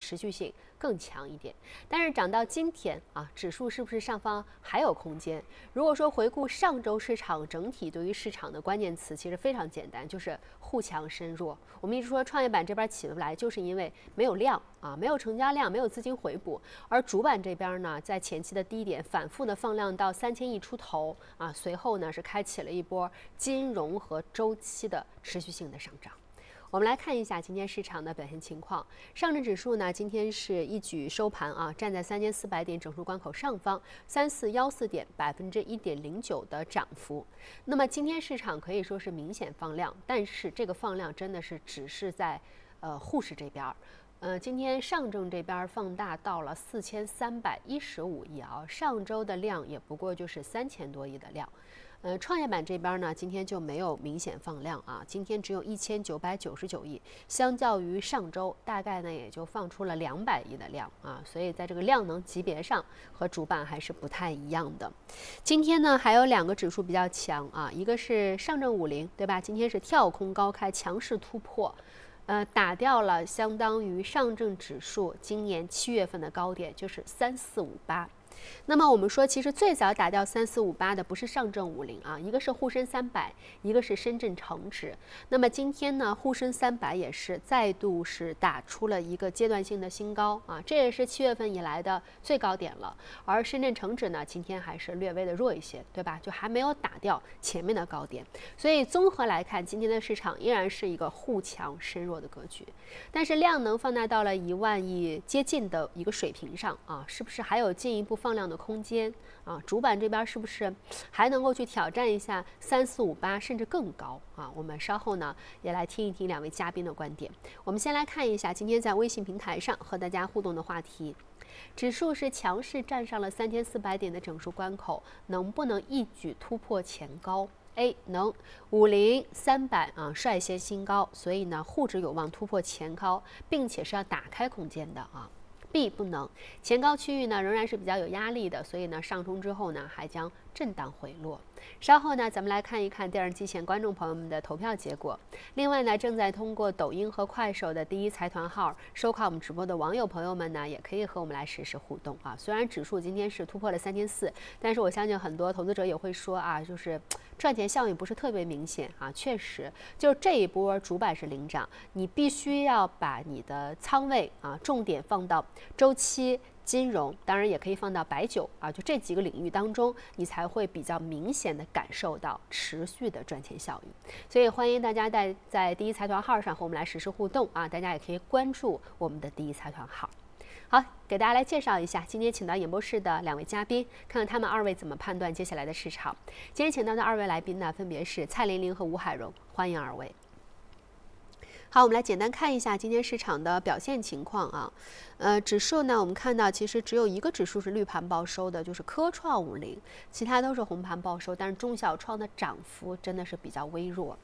持续性更强一点。但是涨到今天啊，指数是不是上方还有空间？如果说回顾上周市场整体对于市场的关键词，其实非常简单，就是互强深弱。我们一直说创业板这边起不来，就是因为没有量啊，没有成交量，没有资金回补。而主板这边呢，在前期的低点反复的放量到3000亿出头啊，随后呢是开启了一波金融和周期的持续性的上涨。我们来看一下今天市场的表现情况。上证指数呢，今天是一举收盘啊，站在3400点整数关口上方，3414点，1.09%的涨幅。那么今天市场可以说是明显放量，但是这个放量真的是只是在沪市这边。今天上证这边放大到了4315亿啊，上周的量也不过就是3000多亿的量。创业板这边呢，今天就没有明显放量啊，今天只有1999亿，相较于上周大概呢也就放出了200亿的量啊，所以在这个量能级别上和主板还是不太一样的。今天呢还有2个指数比较强啊，一个是上证50，对吧？今天是跳空高开，强势突破。打掉了相当于上证指数今年7月份的高点，就是3458。那么我们说，其实最早打掉3458的不是上证50啊，一个是沪深300，一个是深圳成指。那么今天呢，沪深300也是再度是打出了一个阶段性的新高啊，这也是7月份以来的最高点了。而深圳成指呢，今天还是略微的弱一些，对吧？就还没有打掉前面的高点。所以综合来看，今天的市场依然是一个互强深弱的格局。但是量能放大到了1万亿接近的一个水平上啊，是不是还有进一步放量的空间啊？主板这边是不是还能够去挑战一下3458甚至更高啊？我们稍后呢也来听一听2位嘉宾的观点。我们先来看一下今天在微信平台上和大家互动的话题：指数是强势站上了3400点的整数关口，能不能一举突破前高？A 能，50、300啊率先新高，所以呢沪指有望突破前高，并且是要打开空间的啊。B 不能，前高区域呢仍然是比较有压力的，所以呢上冲之后呢还将震荡回落。稍后呢咱们来看一看电视机前观众朋友们的投票结果。另外呢，正在通过抖音和快手的第一财团号收看我们直播的网友朋友们呢，也可以和我们来实时互动啊。虽然指数今天是突破了3400，但是我相信很多投资者也会说啊，就是赚钱效应不是特别明显啊。确实，就这一波主板是领涨，你必须要把你的仓位啊重点放到周期、金融，当然也可以放到白酒啊，就这几个领域当中，你才会比较明显的感受到持续的赚钱效应。所以欢迎大家在第一财团号上和我们来实时互动啊，大家也可以关注我们的第一财团号。好，给大家来介绍一下今天请到演播室的2位嘉宾，看看他们2位怎么判断接下来的市场。今天请到的2位来宾呢，分别是蔡玲玲和吴海荣，欢迎2位。好，我们来简单看一下今天市场的表现情况啊。指数呢，我们看到其实只有一个指数是绿盘报收的，就是科创50，其他都是红盘报收，但是中小创的涨幅真的是比较微弱。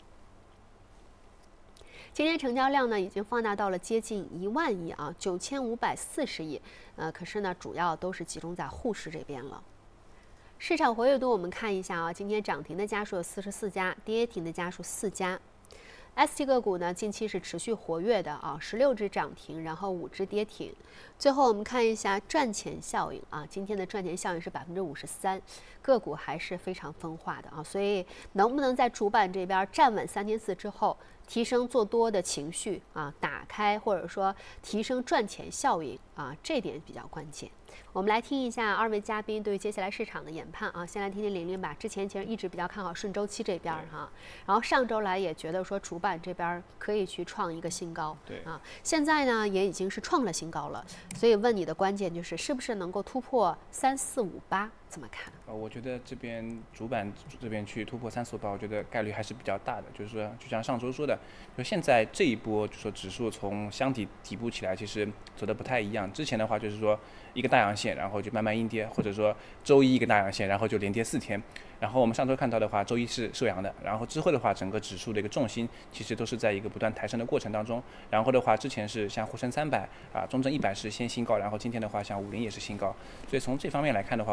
今天成交量呢已经放大到了接近1万亿啊，9540亿，可是呢主要都是集中在沪市这边了。市场活跃度我们看一下啊，今天涨停的家数有44家，跌停的家数4家。ST 个股呢，近期是持续活跃的啊，16只涨停，然后5只跌停。最后我们看一下赚钱效应啊，今天的赚钱效应是53%，个股还是非常分化的啊，所以能不能在主板这边站稳3400之后，提升做多的情绪啊，打开或者说提升赚钱效应啊，这点比较关键。我们来听一下2位嘉宾对于接下来市场的研判啊。先来听听玲玲吧，之前其实一直比较看好顺周期这边哈，然后上周来也觉得说主板这边可以去创一个新高，对啊，现在呢也已经是创了新高了，所以问你的关键就是是不是能够突破3458，怎么看？ 我觉得这边主板这边去突破3458，我觉得概率还是比较大的。就是说，就像上周说的，就现在这一波，就说指数从箱体底部起来，其实走的不太一样。之前的话就是说一个大阳线，然后就慢慢阴跌，或者说周一一个大阳线，然后就连跌4天。然后我们上周看到的话，周一是收阳的，然后之后的话，整个指数的一个重心其实都是在一个不断抬升的过程当中。然后的话，之前是像沪深300啊、中证100是先新高，然后今天的话像50也是新高。所以从这方面来看的话，我觉得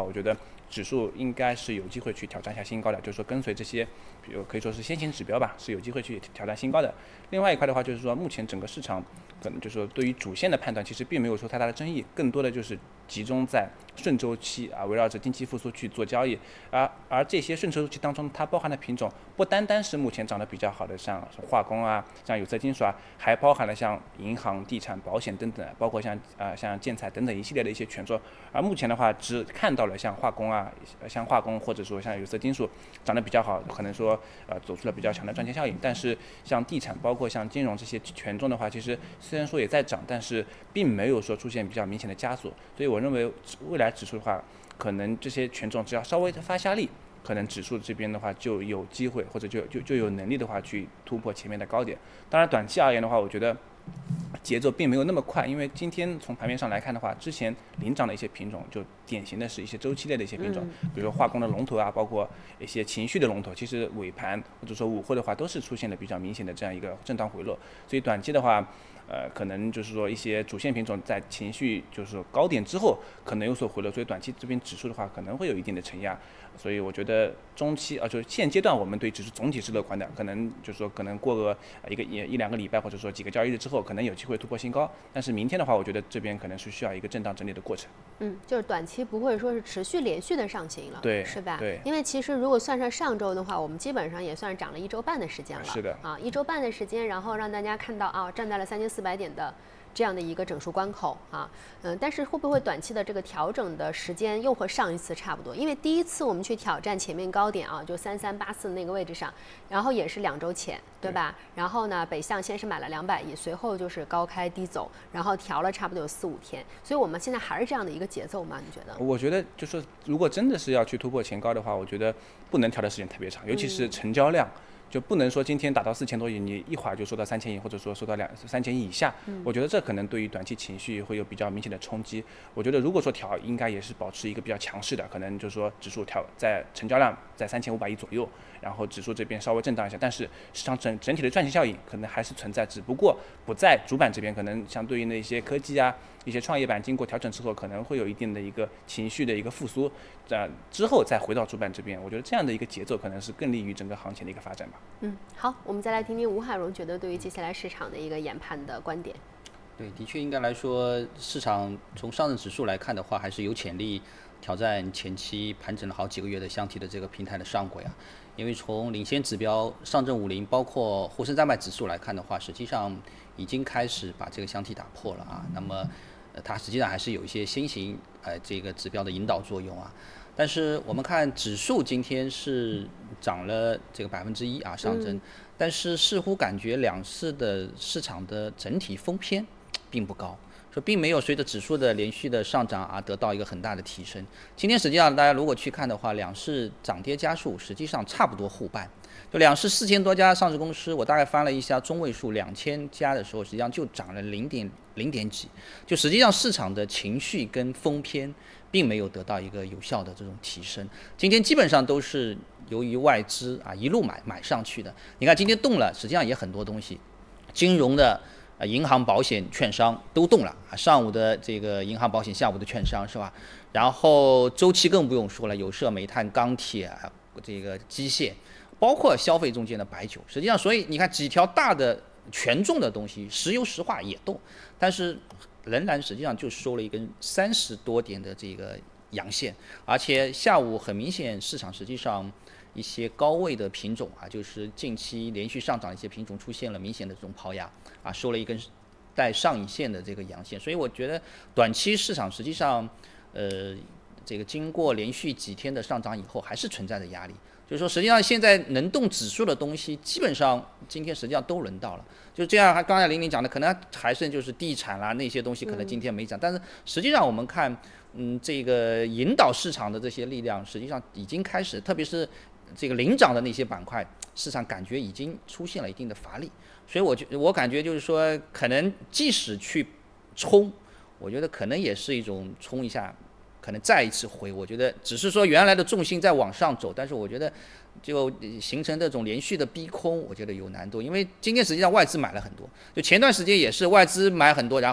指数应该是有机会去挑战一下新高的，就是说跟随这些，比如可以说是先行指标吧，是有机会去挑战新高的。另外一块的话，就是说目前整个市场可能就是说对于主线的判断，其实并没有说太大的争议，更多的就是集中在顺周期啊，围绕着经济复苏去做交易。而这些顺周期当中，它包含的品种不单单是目前涨得比较好的，像化工啊，像有色金属啊，还包含了像银行、地产、保险等等，包括像建材等等一系列的一些权重。而目前的话，只看到了像化工啊，像化工或者说像有色金属涨得比较好，可能说走出了比较强的赚钱效应。但是像地产，包括像金融这些权重的话，其实虽然说也在涨，但是并没有说出现比较明显的加速。所以我认为未来指数的话，可能这些权重只要稍微发下力，可能指数这边的话就有机会，或者就有能力的话去突破前面的高点。当然短期而言的话，我觉得节奏并没有那么快，因为今天从盘面上来看的话，之前领涨的一些品种，就典型的是一些周期类的一些品种，比如说化工的龙头啊，包括一些情绪的龙头，其实尾盘或者说午后的话，都是出现了比较明显的这样一个震荡回落。所以短期的话，可能就是说一些主线品种在情绪就是说高点之后可能有所回落，所以短期这边指数的话可能会有一定的承压。所以我觉得中期就是现阶段我们对指数总体是乐观的，可能就是说可能过个一两个礼拜或者说几个交易日之后，可能有机会突破新高。但是明天的话，我觉得这边可能是需要一个震荡整理的过程。 就是短期不会说是持续连续的上行了， 对， 是吧？ 对。 因为其实如果算上上周的话，我们基本上也算是涨了1周半的时间了。 是的。 1周半的时间，然后让大家看到站在了3400点的这样的一个整数关口但是会不会短期的这个调整的时间又和上一次差不多？因为第一次我们去挑战前面高点就3384那个位置上，然后也是2周前，对吧？然后呢，北向先是买了200亿，随后就是高开低走，然后调了差不多有4、5天，所以我们现在还是这样的一个节奏吗？你觉得？ 我觉得就是如果真的是要去突破前高的话，我觉得不能调的时间特别长，尤其是成交量。就不能说今天达到4000多亿，你一会儿就收到3000亿，或者说收到3000亿以下。我觉得这可能对于短期情绪会有比较明显的冲击。我觉得如果说调，应该也是保持一个比较强势的，可能就是说指数调在成交量在3500亿左右，然后指数这边稍微震荡一下，但是市场整体的赚钱效应可能还是存在，只不过不在主板这边，可能相对应的一些科技啊、一些创业板经过调整之后，可能会有一定的一个情绪的一个复苏，之后再回到主板这边，我觉得这样的一个节奏可能是更利于整个行情的一个发展吧。 好，我们再来听听吴海荣觉得对于接下来市场的一个研判的观点。 对，的确应该来说，市场从上证指数来看的话，还是有潜力挑战前期盘整了好几个月的箱体的这个平台的上轨因为从领先指标上证50，包括沪深300指数来看的话，实际上已经开始把这个箱体打破了那么它实际上还是有一些先行这个指标的引导作用但是我们看指数今天是涨了这个1%上证，但是似乎感觉两市的市场的整体风偏并不高，说并没有随着指数的连续的上涨得到一个很大的提升。今天实际上大家如果去看的话，两市涨跌家数实际上差不多互半，就两市4000多家上市公司，我大概翻了一下中位数2000家的时候，实际上就涨了0点几，就实际上市场的情绪跟风偏并没有得到一个有效的这种提升。今天基本上都是由于外资一路买上去的。你看今天动了，实际上也很多东西，金融的银行、保险、券商都动了上午的这个银行、保险，下午的券商是吧？然后周期更不用说了，有色、煤炭、钢铁这个机械，包括消费中间的白酒。实际上，所以你看几条大的权重的东西，石油石化也动，但是仍然实际上就收了一根30多点的这个阳线，而且下午很明显市场实际上一些高位的品种就是近期连续上涨的一些品种出现了明显的这种抛压收了一根带上影线的这个阳线，所以我觉得短期市场实际上这个经过连续几天的上涨以后还是存在着压力，就是说实际上现在能动指数的东西基本上今天实际上都轮到了，就这样刚才玲玲讲的可能还剩就是地产啦那些东西可能今天没涨，但是实际上我们看这个引导市场的这些力量实际上已经开始，特别是这个领涨的那些板块，市场感觉已经出现了一定的乏力，所以我感觉就是说可能即使去冲，我觉得可能也是一种冲一下可能再一次回，我觉得只是说原来的重心在往上走，但是我觉得就形成这种连续的逼空，我觉得有难度，因为今天实际上外资买了很多，就前段时间也是外资买很多，然后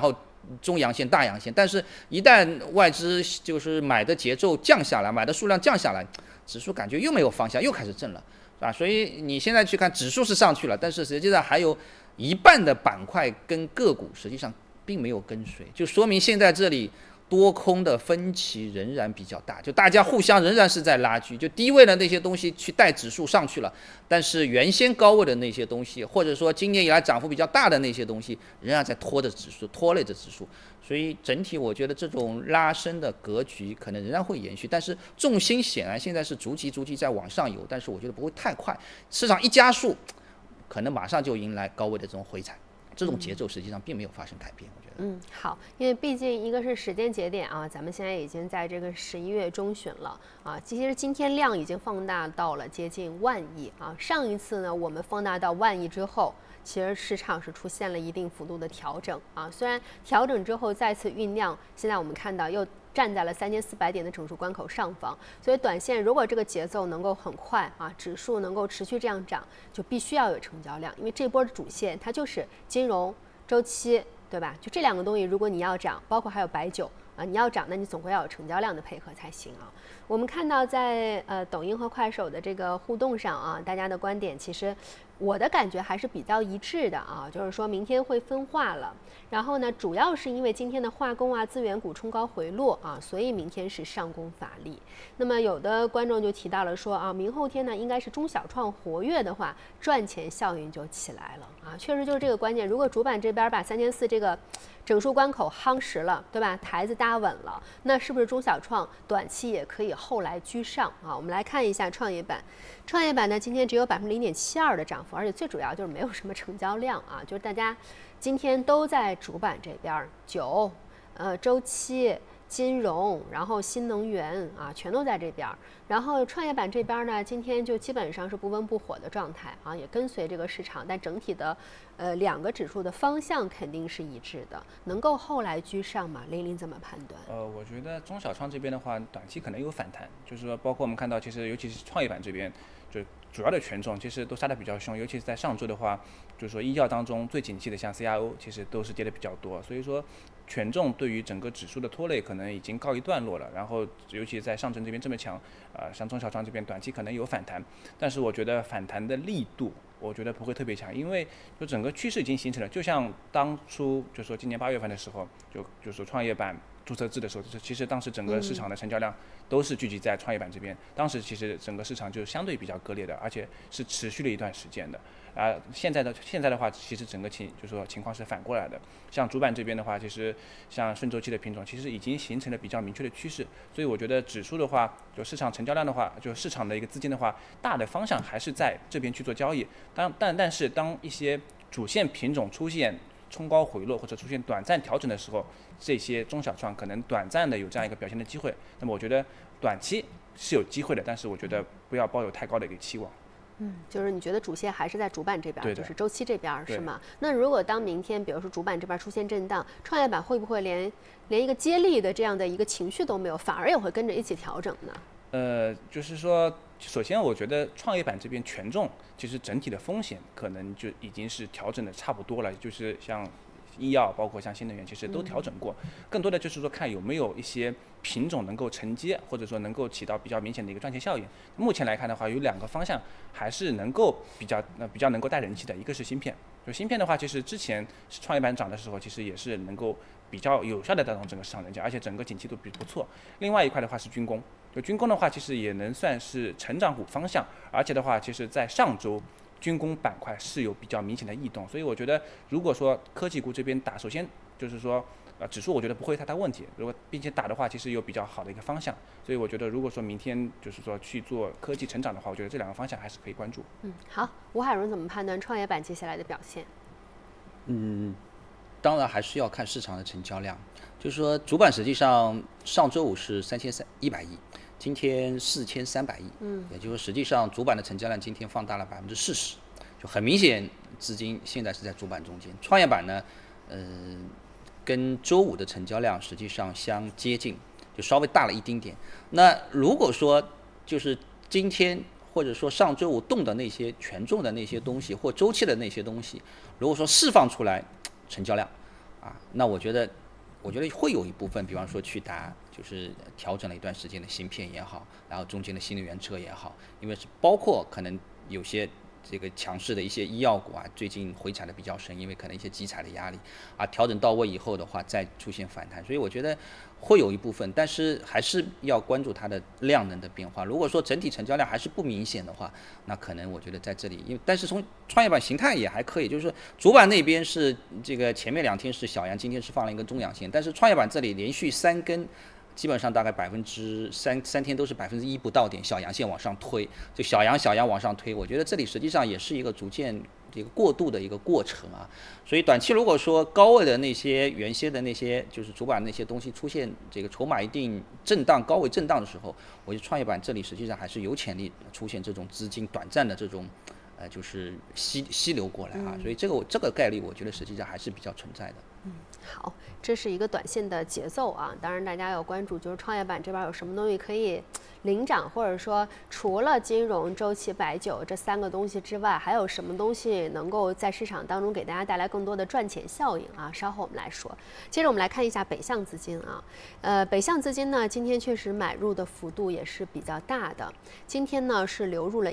中阳线、大阳线，但是一旦外资就是买的节奏降下来，买的数量降下来，指数感觉又没有方向，又开始震了，是吧？所以你现在去看指数是上去了，但是实际上还有一半的板块跟个股实际上并没有跟随，就说明现在这里多空的分歧仍然比较大，就大家互相仍然是在拉锯，就低位的那些东西去带指数上去了，但是原先高位的那些东西，或者说今年以来涨幅比较大的那些东西，仍然在拖着指数，拖累着指数。所以整体我觉得这种拉升的格局可能仍然会延续，但是重心显然现在是逐级在往上游，但是我觉得不会太快，市场一加速，可能马上就迎来高位的这种回踩，这种节奏实际上并没有发生改变，我觉得。 好，因为毕竟一个是时间节点啊，咱们现在已经在这个11月中旬了啊，其实今天量已经放大到了接近10000亿啊，上一次呢我们放大到10000亿之后，其实市场是出现了一定幅度的调整啊，虽然调整之后再次酝酿，现在我们看到又站在了3400点的整数关口上方，所以短线如果这个节奏能够很快啊，指数能够持续这样涨，就必须要有成交量，因为这波的主线它就是金融周期，对吧？就这两个东西，如果你要涨，包括还有白酒啊，你要涨，那你总归要有成交量的配合才行啊。我们看到在抖音和快手的这个互动上啊，大家的观点其实我的感觉还是比较一致的啊，就是说明天会分化了。然后呢，主要是因为今天的化工啊、资源股冲高回落啊，所以明天是上攻乏力。那么有的观众就提到了说啊，明后天呢应该是中小创活跃的话，赚钱效应就起来了啊，确实就是这个关键。如果主板这边把3400这个整数关口夯实了，对吧？台子搭稳了，那是不是中小创短期也可以后来居上啊？我们来看一下创业板，创业板呢今天只有0.72%的涨幅，而且最主要就是没有什么成交量啊，就是大家今天都在主板这边，酒、周期、金融，然后新能源啊，全都在这边。然后创业板这边呢，今天就基本上是不温不火的状态啊，也跟随这个市场，但整体的两个指数的方向肯定是一致的，能够后来居上吗？林林怎么判断？ 我觉得中小创这边的话，短期可能有反弹，就是说，包括我们看到，其实尤其是创业板这边，就主要的权重其实都杀得比较凶，尤其是在上周的话，就是说医药当中最景气的像 CRO， 其实都是跌得比较多，所以说权重对于整个指数的拖累可能已经告一段落了。然后尤其在上证这边这么强，像中小创这边短期可能有反弹，但是我觉得反弹的力度，我觉得不会特别强，因为就整个趋势已经形成了。就像当初就说今年8月份的时候，就说创业板注册制的时候，其实当时整个市场的成交量都是聚集在创业板这边，当时其实整个市场就相对比较割裂的，而且是持续了一段时间的。现在的话，其实整个就是说情况是反过来的。像主板这边的话，其实像顺周期的品种，其实已经形成了比较明确的趋势。所以我觉得指数的话，就市场成交量的话，就市场的一个资金的话，大的方向还是在这边去做交易。但是当一些主线品种出现冲高回落或者出现短暂调整的时候，这些中小创可能短暂的有这样一个表现的机会。那么我觉得短期是有机会的，但是我觉得不要抱有太高的一个期望。 就是你觉得主线还是在主板这边，就是周期这边是吗？那如果当明天比如说主板这边出现震荡，创业板会不会连一个接力的这样的一个情绪都没有，反而也会跟着一起调整呢？ 就是说，首先我觉得创业板这边权重其实整体的风险可能就已经是调整的差不多了，就是像医药包括像新能源其实都调整过，更多的就是说看有没有一些品种能够承接，或者说能够起到比较明显的一个赚钱效应。目前来看的话，有2个方向还是能够比较能够带人气的，一个是芯片。就芯片的话，其实之前是创业板涨的时候，其实也是能够比较有效的带动整个市场人气，而且整个景气度不错。另外一块的话是军工，就军工的话其实也能算是成长股方向，而且的话其实在上周军工板块是有比较明显的异动，所以我觉得如果说科技股这边打，首先就是说指数我觉得不会太大问题，如果并且打的话，其实有比较好的一个方向，所以我觉得如果说明天就是说去做科技成长的话，我觉得这2个方向还是可以关注。 好，吴海荣怎么判断创业板接下来的表现？ 当然还是要看市场的成交量，就是说主板实际上上周五是3100亿，今天4300亿，也就是说实际上主板的成交量今天放大了40%，就很明显资金现在是在主板中间。创业板呢，跟周五的成交量实际上相接近，就稍微大了一丁点。那如果说就是今天或者说上周五动的那些权重的那些东西或周期的那些东西，如果说释放出来成交量那我觉得我觉得会有一部分，比方说去打就是调整了一段时间的芯片也好，然后中间的新能源车也好，因为是包括可能有些这个强势的一些医药股啊，最近回踩的比较深，因为可能一些集采的压力啊，调整到位以后的话，再出现反弹，所以我觉得会有一部分，但是还是要关注它的量能的变化。如果说整体成交量还是不明显的话，那可能我觉得在这里，但是从创业板形态也还可以，就是主板那边是这个前面2天是小阳，今天是放了一根中阳线，但是创业板这里连续3根。基本上大概3天都是1%不到点小阳线往上推，就小阳往上推，我觉得这里实际上也是一个逐渐这个过渡的一个过程啊。所以短期如果说高位的那些原先的那些就是主板那些东西出现这个筹码一定震荡高位震荡的时候，我觉得创业板这里实际上还是有潜力出现这种资金短暂的这种就是吸流过来啊。所以这个概率我觉得实际上还是比较存在的。 好，这是一个短线的节奏啊。当然，大家要关注就是创业板这边有什么东西可以领涨，或者说除了金融、周期、白酒这3个东西之外，还有什么东西能够在市场当中给大家带来更多的赚钱效应啊？稍后我们来说。接着我们来看一下北向资金啊，北向资金呢，今天确实买入的幅度也是比较大的。今天呢是流入了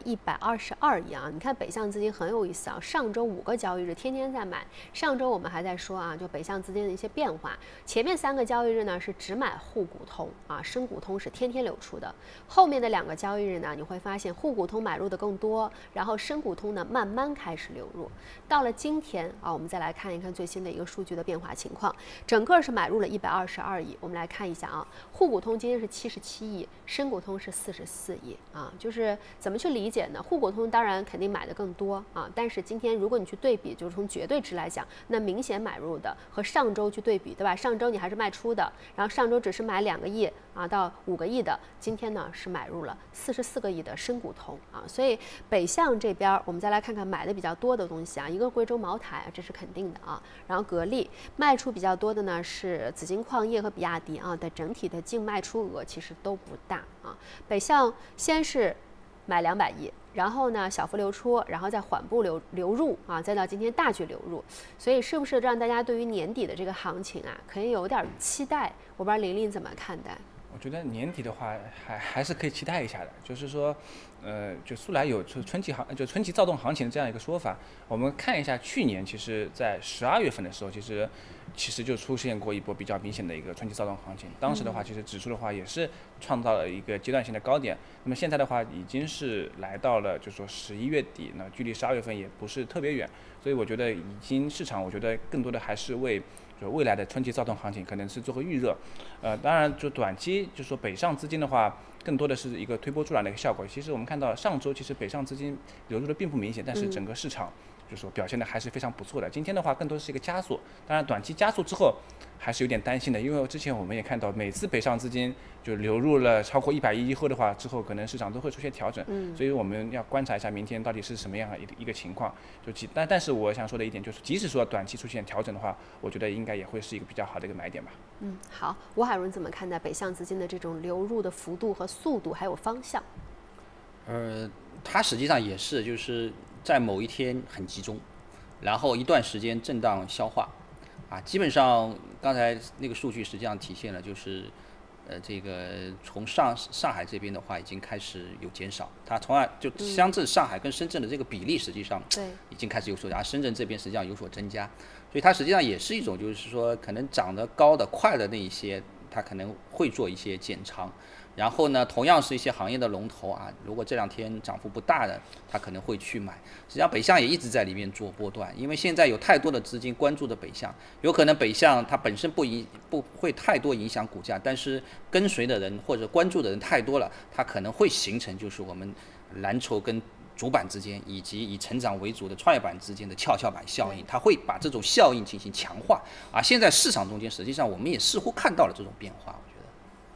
122亿啊。你看北向资金很有意思啊，上周5个交易日天天在买，上周我们还在说啊，就北向资金的一些变化。前面3个交易日呢是只买沪股通啊，深股通是天天流出的。后面的2个交易日呢，你会发现沪股通买入的更多，然后深股通呢慢慢开始流入。到了今天啊，我们再来看一看最新的一个数据的变化情况，整个是买入了122亿。我们来看一下啊，沪股通今天是77亿，深股通是44亿啊。就是怎么去理解呢？沪股通当然肯定买的更多啊，但是今天如果你去对比，就是从绝对值来讲，那明显买入的和上周去对比，对吧？上周你还是卖出的，然后上周只是买2个亿啊到5个亿的，今天呢是买入了44个亿的深股通啊。所以北向这边我们再来看看买的比较多的东西啊，一个贵州茅台啊，这是肯定的啊，然后格力卖出比较多的呢是紫金矿业和比亚迪啊，的整体的净卖出额其实都不大啊。北向先是买200亿，然后呢小幅流出，然后再缓步流入啊，再到今天大举流入，所以是不是让大家对于年底的这个行情啊，可以有点期待？我不知道琳琳怎么看待。 我觉得年底的话还是可以期待一下的，就是说，就素来有春季躁动行情的这样一个说法。我们看一下去年，其实在12月份的时候，其实就出现过一波比较明显的一个春季躁动行情。当时的话，其实指数的话也是创造了一个阶段性的高点。那么现在的话，已经是来到了就是说11月底，那距离12月份也不是特别远，所以我觉得市场我觉得更多的还是为就未来的春季躁动行情可能是做个预热，当然就短期就是说北上资金的话，更多的是一个推波助澜的一个效果。其实我们看到上周其实北上资金流入的并不明显，但是整个市场就是说表现的还是非常不错的。今天的话更多是一个加速，当然短期加速之后还是有点担心的，因为之前我们也看到每次北上资金就流入了超过100亿以后的话，之后可能市场都会出现调整，所以我们要观察一下明天到底是什么样的一个情况。但是我想说的一点就是，即使说短期出现调整的话，我觉得应该也会是一个比较好的一个买点吧。 好，吴海润怎么看待北向资金的这种流入的幅度和速度还有方向？ 它实际上也是就是在某一天很集中，然后一段时间震荡消化，啊，基本上刚才那个数据实际上体现了就是这个从上海这边的话已经开始有减少，它从来就乡镇上海跟深圳的这个比例实际上已经开始有所加，深圳这边实际上有所增加，所以它实际上也是一种就是说可能涨得高的快的那一些，它可能会做一些减仓。然后呢，同样是一些行业的龙头啊，如果这2天涨幅不大的，它可能会去买。实际上北向也一直在里面做波段，因为现在有太多的资金关注的北向，有可能北向它本身不会太多影响股价，但是跟随的人或者关注的人太多了，它可能会形成就是我们蓝筹跟主板之间以及以成长为主的创业板之间的跷跷板效应，它会把这种效应进行强化。现在市场中间实际上我们也似乎看到了这种变化。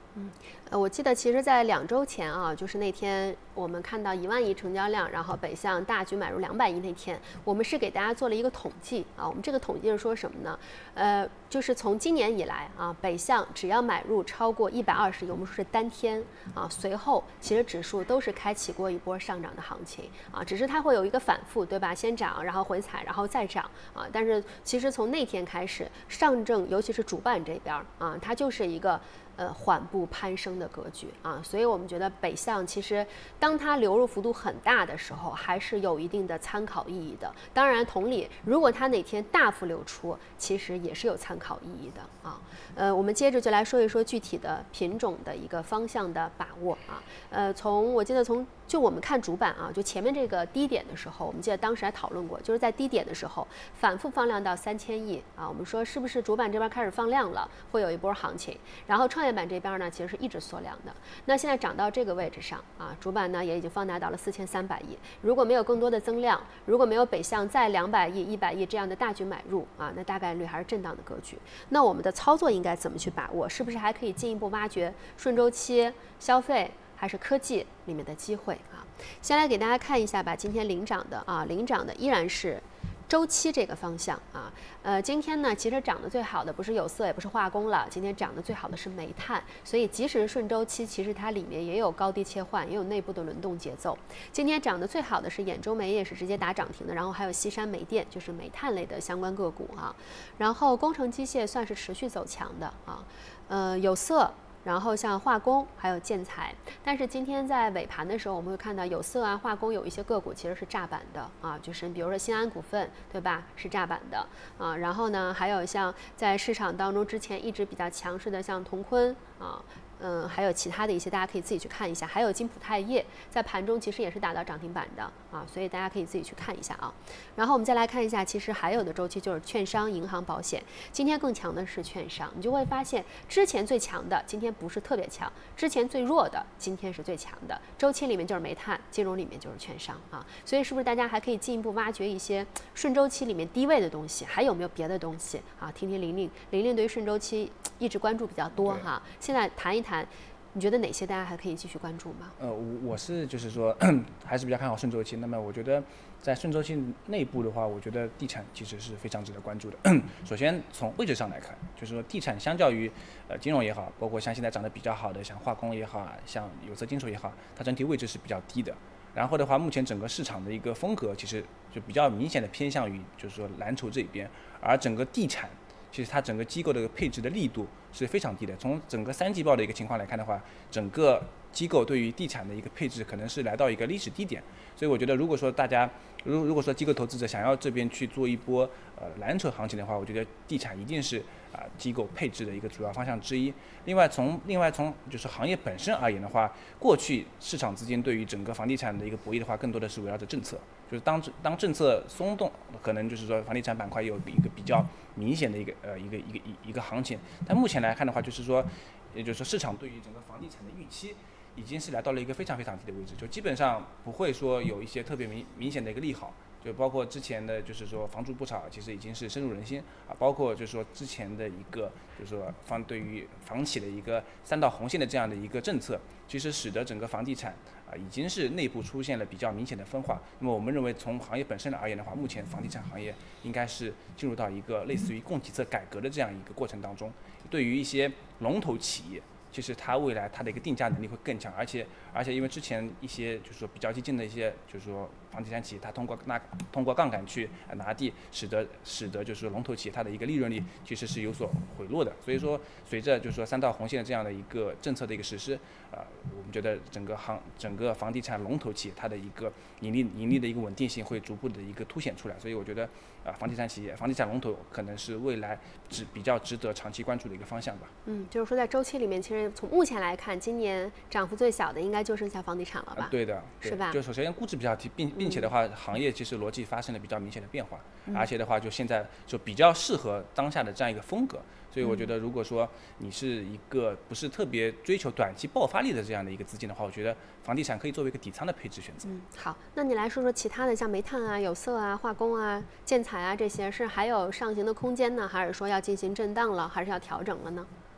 我记得其实，在2周前啊，就是那天我们看到1万亿成交量，然后北向大举买入200亿那天，我们是给大家做了一个统计啊。我们这个统计是说什么呢？就是从今年以来啊，北向只要买入超过120亿，我们说是单天啊，随后其实指数都是开启过一波上涨的行情啊，只是它会有一个反复，对吧？先涨，然后回踩，然后再涨啊。但是其实从那天开始，上证尤其是主板这边啊，它就是一个缓步攀升的格局啊，所以我们觉得北向其实当它流入幅度很大的时候，还是有一定的参考意义的。当然，同理，如果它哪天大幅流出，其实也是有参考意义的啊。我们接着就来说一说具体的品种的一个方向的把握啊。我记得就我们看主板啊，就前面这个低点的时候，我们记得当时还讨论过，就是在低点的时候反复放量到3000亿啊，我们说是不是主板这边开始放量了，会有一波行情。然后创业板这边呢，其实是一直缩量的。那现在涨到这个位置上啊，主板呢也已经放大到了4300亿。如果没有更多的增量，如果没有北向再200亿、100亿这样的大举买入啊，那大概率还是震荡的格局。那我们的操作应该怎么去把握？是不是还可以进一步挖掘顺周期、消费还是科技里面的机会啊？先来给大家看一下吧，今天领涨的依然是周期这个方向啊。今天呢，其实涨得最好的不是有色，也不是化工了，今天涨得最好的是煤炭。所以即使是顺周期，其实它里面也有高低切换，也有内部的轮动节奏。今天涨得最好的是兖州煤业，是直接打涨停的，然后还有西山煤电，就是煤炭类的相关个股啊。然后工程机械算是持续走强的啊，有色。然后像化工还有建材，但是今天在尾盘的时候，我们会看到有色啊、化工有一些个股其实是炸板的啊，就是比如说新安股份，对吧？是炸板的啊。然后呢，还有像在市场当中之前一直比较强势的，像同坤啊。还有其他的一些，大家可以自己去看一下。还有金普钛业在盘中其实也是打到涨停板的啊，所以大家可以自己去看一下啊。然后我们再来看一下，其实还有的周期就是券商、银行、保险。今天更强的是券商，你就会发现之前最强的今天不是特别强，之前最弱的今天是最强的。周期里面就是煤炭，金融里面就是券商啊。所以是不是大家还可以进一步挖掘一些顺周期里面低位的东西？还有没有别的东西啊？听听玲玲对于顺周期一直关注比较多哈。现在谈一谈。你觉得哪些大家还可以继续关注吗？ 我是就是说还是比较看好顺周期。那么我觉得在顺周期内部的话，我觉得地产其实是非常值得关注的。首先从位置上来看，就是说地产相较于金融也好，包括像现在涨得比较好的像化工也好啊，像有色金属也好，它整体位置是比较低的。然后的话，目前整个市场的一个风格其实就比较明显的偏向于就是说蓝筹这边，而整个地产其实它整个机构的配置的力度是非常低的。从整个3季报的一个情况来看的话，整个机构对于地产的一个配置可能是来到一个历史低点。所以我觉得，如果说大家如果说机构投资者想要这边去做一波蓝筹行情的话，我觉得地产一定是机构配置的一个主要方向之一。另外从就是行业本身而言的话，过去市场资金对于整个房地产的一个博弈的话，更多的是围绕着政策。就是当政策松动，可能就是说房地产板块有一个比较明显的一个行情。但目前来看的话，就是说，也就是说市场对于整个房地产的预期已经是来到了一个非常非常低的位置，就基本上不会说有一些特别明显的一个利好。就包括之前的就是说房住不炒，其实已经是深入人心啊。包括就是说之前的一个就是说对于房企的一个3道红线的这样的一个政策，其实使得整个房地产已经是内部出现了比较明显的分化。那么我们认为从行业本身而言的话，目前房地产行业应该是进入到一个类似于供给侧改革的这样一个过程当中。对于一些龙头企业，其实它未来它的一个定价能力会更强，而且因为之前一些就是说比较激进的一些就是说房地产企业，它通过杠杆去拿地，使得就是说龙头企业它的一个利润率其实是有所回落的。所以说随着就是说3道红线这样的一个政策的一个实施，我们觉得整个房地产龙头企业它的一个盈利的一个稳定性会逐步的一个凸显出来。所以我觉得房地产企业、房地产龙头可能是未来比较值得长期关注的一个方向吧。 就是说在周期里面，其实从目前来看，今年涨幅最小的应该就剩下房地产了吧？ 对的， 是吧？ 就首先估值比较低，并且的话，行业其实逻辑发生了比较明显的变化，而且的话，就现在就比较适合当下的这样一个风格。所以我觉得，如果说你是一个不是特别追求短期爆发力的这样的一个资金的话，我觉得房地产可以作为一个底仓的配置选择。 好，那你来说说其他的，像煤炭啊、有色啊、化工啊、建材啊这些，是还有上行的空间呢，还是说要进行震荡了，还是要调整了呢？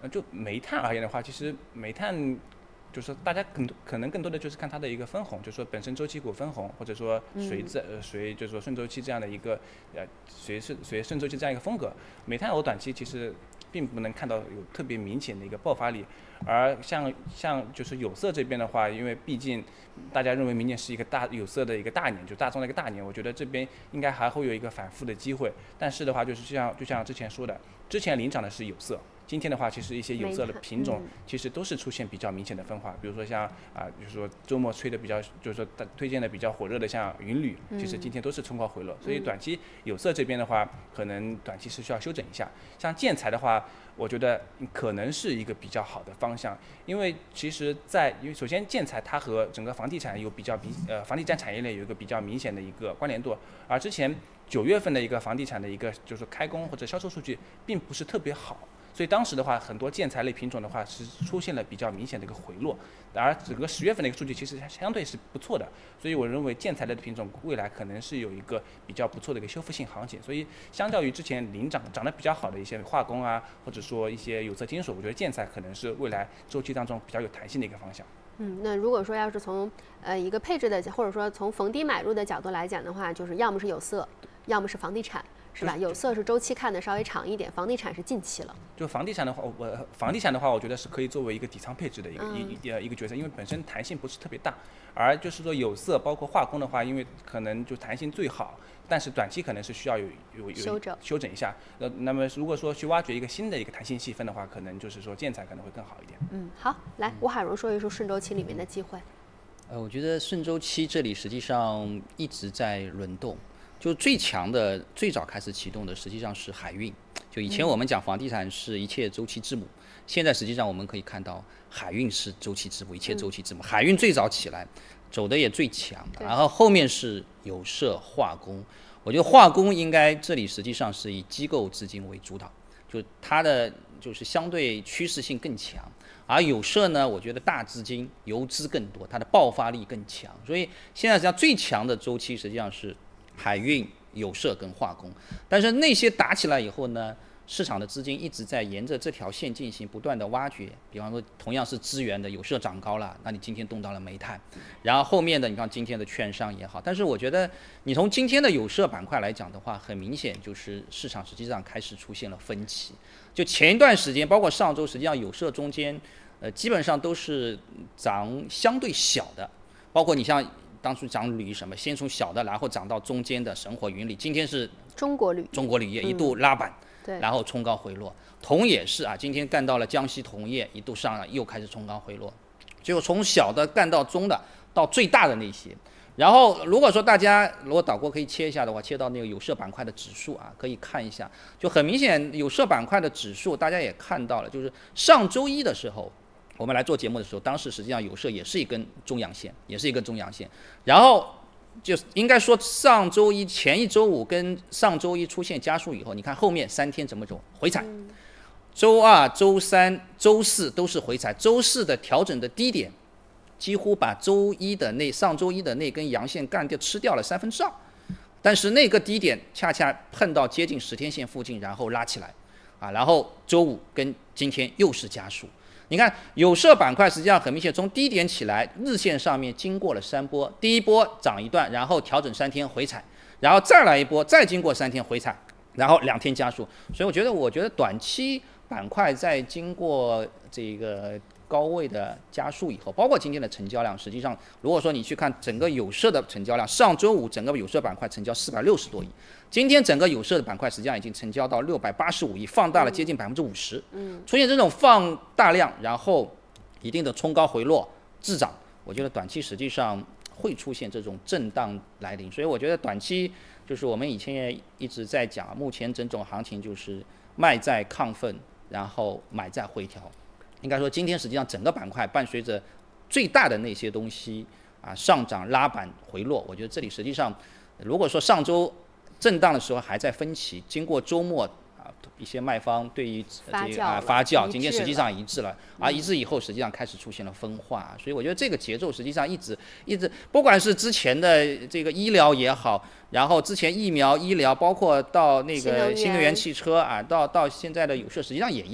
就煤炭而言的话，其实煤炭就是说大家可能更多的就是看它的一个分红，就是说本身周期股分红，或者说随就是说顺周期这样的一个随顺周期这样一个风格。煤炭短期其实并不能看到有特别明显的一个爆发力，而像就是有色这边的话，因为毕竟大家认为明年是一个有色的一个大年，就大宗的一个大年，我觉得这边应该还会有一个反复的机会。但是的话，就像之前说的，之前领涨的是有色。今天的话，其实一些有色的品种其实都是出现比较明显的分化，比如说像就是说周末吹的比较，就是说推荐的比较火热的像云铝，其实今天都是冲高回落，所以短期有色这边的话，可能短期是需要修整一下。像建材的话，我觉得可能是一个比较好的方向，因为其实因为首先建材它和整个房地产有房地产产业链有一个比较明显的一个关联度，而之前9月份的一个房地产的一个就是开工或者销售数据并不是特别好。所以当时的话，很多建材类品种的话是出现了比较明显的一个回落，而整个10月份的一个数据其实相对是不错的，所以我认为建材类的品种未来可能是有一个比较不错的一个修复性行情。所以相较于之前涨得比较好的一些化工啊，或者说一些有色金属，我觉得建材可能是未来周期当中比较有弹性的一个方向。 那如果说要是从一个配置的或者说从逢低买入的角度来讲的话，就是要么是有色，要么是房地产。是吧？有色是周期看的稍微长一点，房地产是近期了。 就房地产的话，我觉得是可以作为一个底仓配置的一个角色，因为本身弹性不是特别大。而就是说有色包括化工的话，因为可能就弹性最好，但是短期可能是需要有修整一下。那么如果说去挖掘一个新的一个弹性细分的话，可能就是说建材可能会更好一点。 好，来吴海荣说一说顺周期里面的机会。 我觉得顺周期这里实际上一直在轮动。就最强的、最早开始启动的，实际上是海运。就以前我们讲房地产是一切周期之母，现在实际上我们可以看到，海运是周期之母，一切周期之母。海运最早起来，走的也最强，然后后面是有色、化工。我觉得化工应该这里实际上是以机构资金为主导，就它的就是相对趋势性更强。而有色呢，我觉得大资金、游资更多，它的爆发力更强。所以现在实际上最强的周期实际上是海运、有色跟化工，但是那些打起来以后呢，市场的资金一直在沿着这条线进行不断的挖掘。比方说，同样是资源的有色涨高了，那你今天动到了煤炭，然后后面的你看今天的券商也好，但是我觉得你从今天的有色板块来讲的话，很明显就是市场实际上开始出现了分歧。就前一段时间，包括上周，实际上有色中间，基本上都是涨相对小的，包括你像当初涨铝什么，先从小的，然后涨到中间的神火云铝，今天是中国铝业一度拉板，然后冲高回落。铜也是啊，今天干到了江西铜业一度上来，又开始冲高回落，就从小的干到中的，到最大的那些。然后如果说大家如果导过可以切一下的话，切到那个有色板块的指数啊，可以看一下，就很明显有色板块的指数大家也看到了，就是上周一的时候我们来做节目的时候，当时实际上有色也是一根中阳线，然后就应该说上周一前一周五跟上周一出现加速以后，你看后面3天怎么走，回踩，周二、周三、周四都是回踩，周四的调整的低点几乎把上周一的那根阳线干掉吃掉了2/3，但是那个低点恰恰碰到接近10天线附近，然后拉起来然后周五跟今天又是加速。你看有色板块实际上很明显，从低点起来，日线上面经过了3波，第一波涨一段，然后调整3天回踩，然后再来一波，再经过3天回踩，然后2天加速。所以我觉得短期板块在经过这个高位的加速以后，包括今天的成交量，实际上如果说你去看整个有色的成交量，上周五整个有色板块成交460多亿，今天整个有色的板块实际上已经成交到685亿，放大了接近50%。出现这种放大量，然后一定的冲高回落滞涨，我觉得短期实际上会出现这种震荡来临。所以我觉得短期就是我们以前也一直在讲，目前整种行情就是卖在亢奋，然后买在回调。应该说今天实际上整个板块伴随着最大的那些东西上涨拉板回落，我觉得这里实际上如果说上周震荡的时候还在分歧，经过周末一些卖方对于发酵，今天实际上一致了，一致以后实际上开始出现了分化，所以我觉得这个节奏实际上一直，不管是之前的这个医疗也好，然后之前疫苗、医疗，包括到那个新能源汽车到现在的有色，实际上也一样。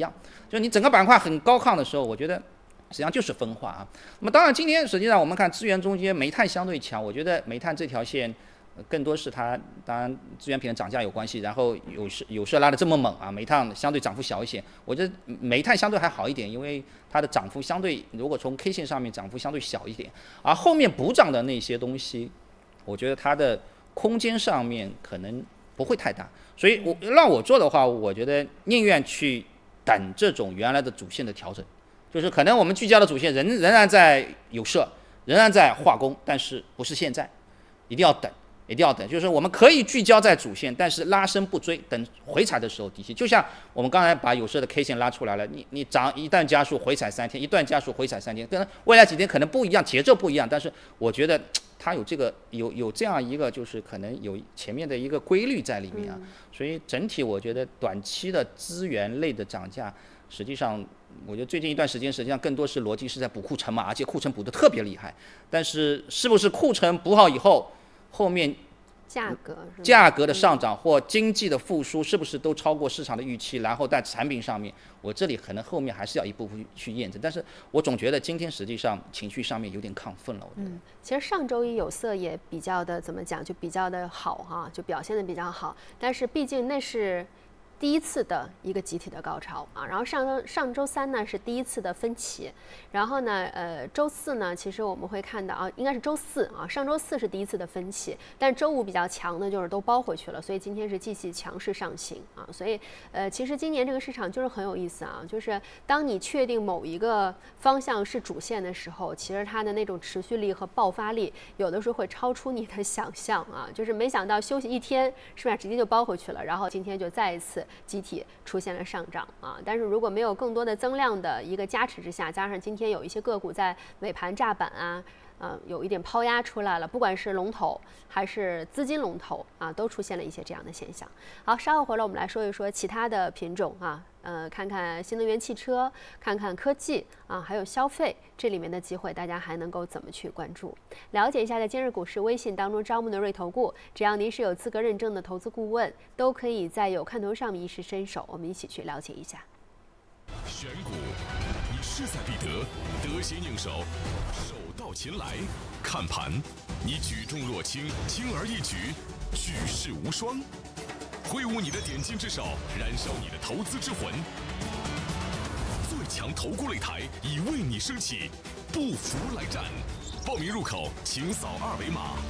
就你整个板块很高亢的时候，我觉得实际上就是分化啊。那么当然，今天实际上我们看资源中间，煤炭相对强，我觉得煤炭这条线。更多是它当然资源品的涨价有关系，然后有色拉的这么猛啊，煤炭相对涨幅小一些。我觉得煤炭相对还好一点，因为它的涨幅相对如果从 K 线上面涨幅相对小一点，而后面补涨的那些东西，我觉得它的空间上面可能不会太大。所以让我做的话，我觉得宁愿去等这种原来的主线的调整，就是可能我们聚焦的主线仍然在有色，仍然在化工，但是不是现在，一定要等。一定要等，就是我们可以聚焦在主线，但是拉升不追，等回踩的时候底线。就像我们刚才把有色的 K 线拉出来了，你涨一旦加速回踩3天，一段加速回踩3天，跟未来几天可能不一样，节奏不一样，但是我觉得它有这个有这样一个就是可能有前面的一个规律在里面啊。所以整体我觉得短期的资源类的涨价，实际上我觉得最近一段时间实际上更多是逻辑是在补库存嘛，而且库存补得特别厉害。但是是不是库存补好以后？后面价格的上涨或经济的复苏是不是都超过市场的预期？然后在产品上面，我这里可能后面还是要一步步去验证。但是我总觉得今天实际上情绪上面有点亢奋了。我觉得， 其实上周一有色也比较的怎么讲，就比较的好哈，就表现的比较好。但是毕竟那是第一次的一个集体的高潮啊，然后上周三呢是第一次的分歧，然后呢周四呢其实我们会看到啊，应该是周四啊，上周四是第一次的分歧，但周五比较强的就是都包回去了，所以今天是继续强势上行啊，所以其实今年这个市场就是很有意思啊，就是当你确定某一个方向是主线的时候，其实它的那种持续力和爆发力有的时候会超出你的想象啊，就是没想到休息一天是吧，直接就包回去了，然后今天就再一次集体出现了上涨啊，但是如果没有更多的增量的一个加持之下，加上今天有一些个股在尾盘炸板啊，有一点抛压出来了，不管是龙头还是资金龙头啊，都出现了一些这样的现象。好，稍后回来我们来说一说其他的品种啊，看看新能源汽车，看看科技啊，还有消费这里面的机会，大家还能够怎么去关注？了解一下在今日股市微信当中招募的瑞投顾，只要您是有资格认证的投资顾问，都可以在有看头上面一试身手，我们一起去了解一下。 选股，你势在必得，得心应手，手到擒来；看盘，你举重若轻，轻而易举，举世无双。挥舞你的点睛之手，燃烧你的投资之魂。最强投顾擂台已为你升起，不服来战。报名入口，请扫2维码。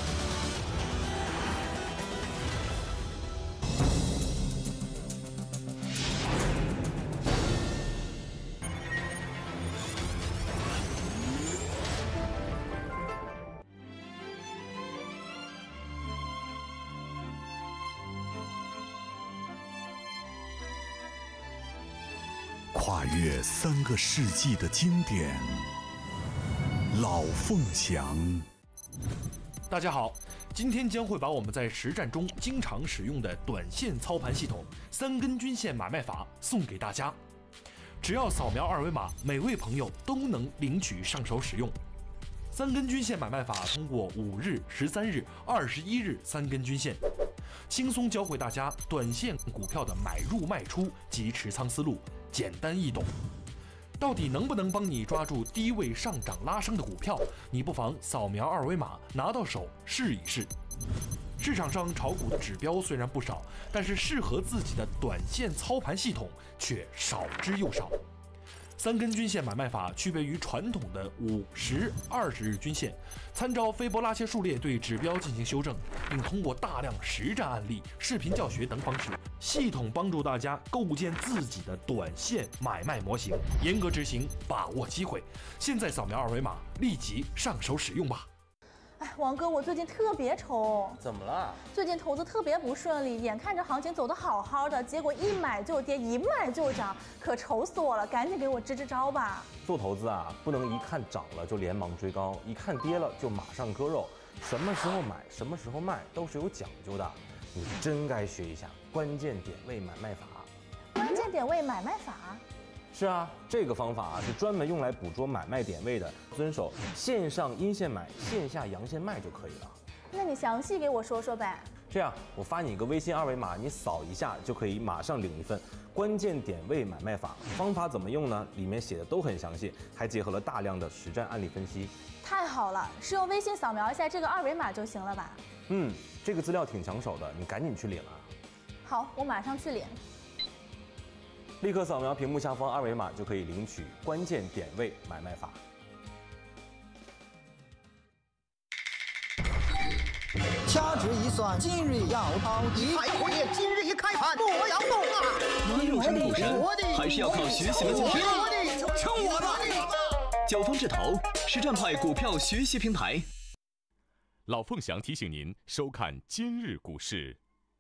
跨越3个世纪的经典，老凤祥。 大家好，今天将会把我们在实战中经常使用的短线操盘系统3根均线买卖法送给大家。只要扫描2维码，每位朋友都能领取上手使用。3根均线买卖法通过5日、13日、21日3根均线，轻松教会大家短线股票的买入卖出及持仓思路，简单易懂。到底能不能帮你抓住低位上涨拉升的股票？你不妨扫描2维码，拿到手试一试。市场上炒股的指标虽然不少，但是适合自己的短线操盘系统却少之又少。3根均线买卖法区别于传统的5、10、20日均线，参照斐波拉契数列对指标进行修正，并通过大量实战案例、视频教学等方式，系统帮助大家构建自己的短线买卖模型，严格执行，把握机会。现在扫描2维码，立即上手使用吧。 哎，王哥，我最近特别愁。 怎么了？ 最近投资特别不顺利，眼看着行情走得好好的，结果一买就跌，一卖就涨，可愁死我了！赶紧给我支支招吧。 做投资啊，不能一看涨了就连忙追高，一看跌了就马上割肉，什么时候买，什么时候卖都是有讲究的。你真该学一下关键点位买卖法。 关键点位买卖法？ 是啊，这个方法是专门用来捕捉买卖点位的，遵守线上阴线买，线下阳线卖就可以了。 那你详细给我说说呗。 这样我发你一个微信二维码，你扫一下就可以马上领一份关键点位买卖法。方法怎么用呢？里面写的都很详细，还结合了大量的实战案例分析。 太好了，是用微信扫描一下这个二维码就行了吧？ 这个资料挺抢手的，你赶紧去领啊！ 好，我马上去领。 立刻扫描屏幕下方二维码就可以领取关键点位买卖法。 掐指一算，今日要保底。 海阔业今日一开盘，莫要动啊！ 能入山股神，还是要靠学习的精神。 听我的！ 九方智投，实战派股票学习平台。 老凤祥提醒您收看今日股市。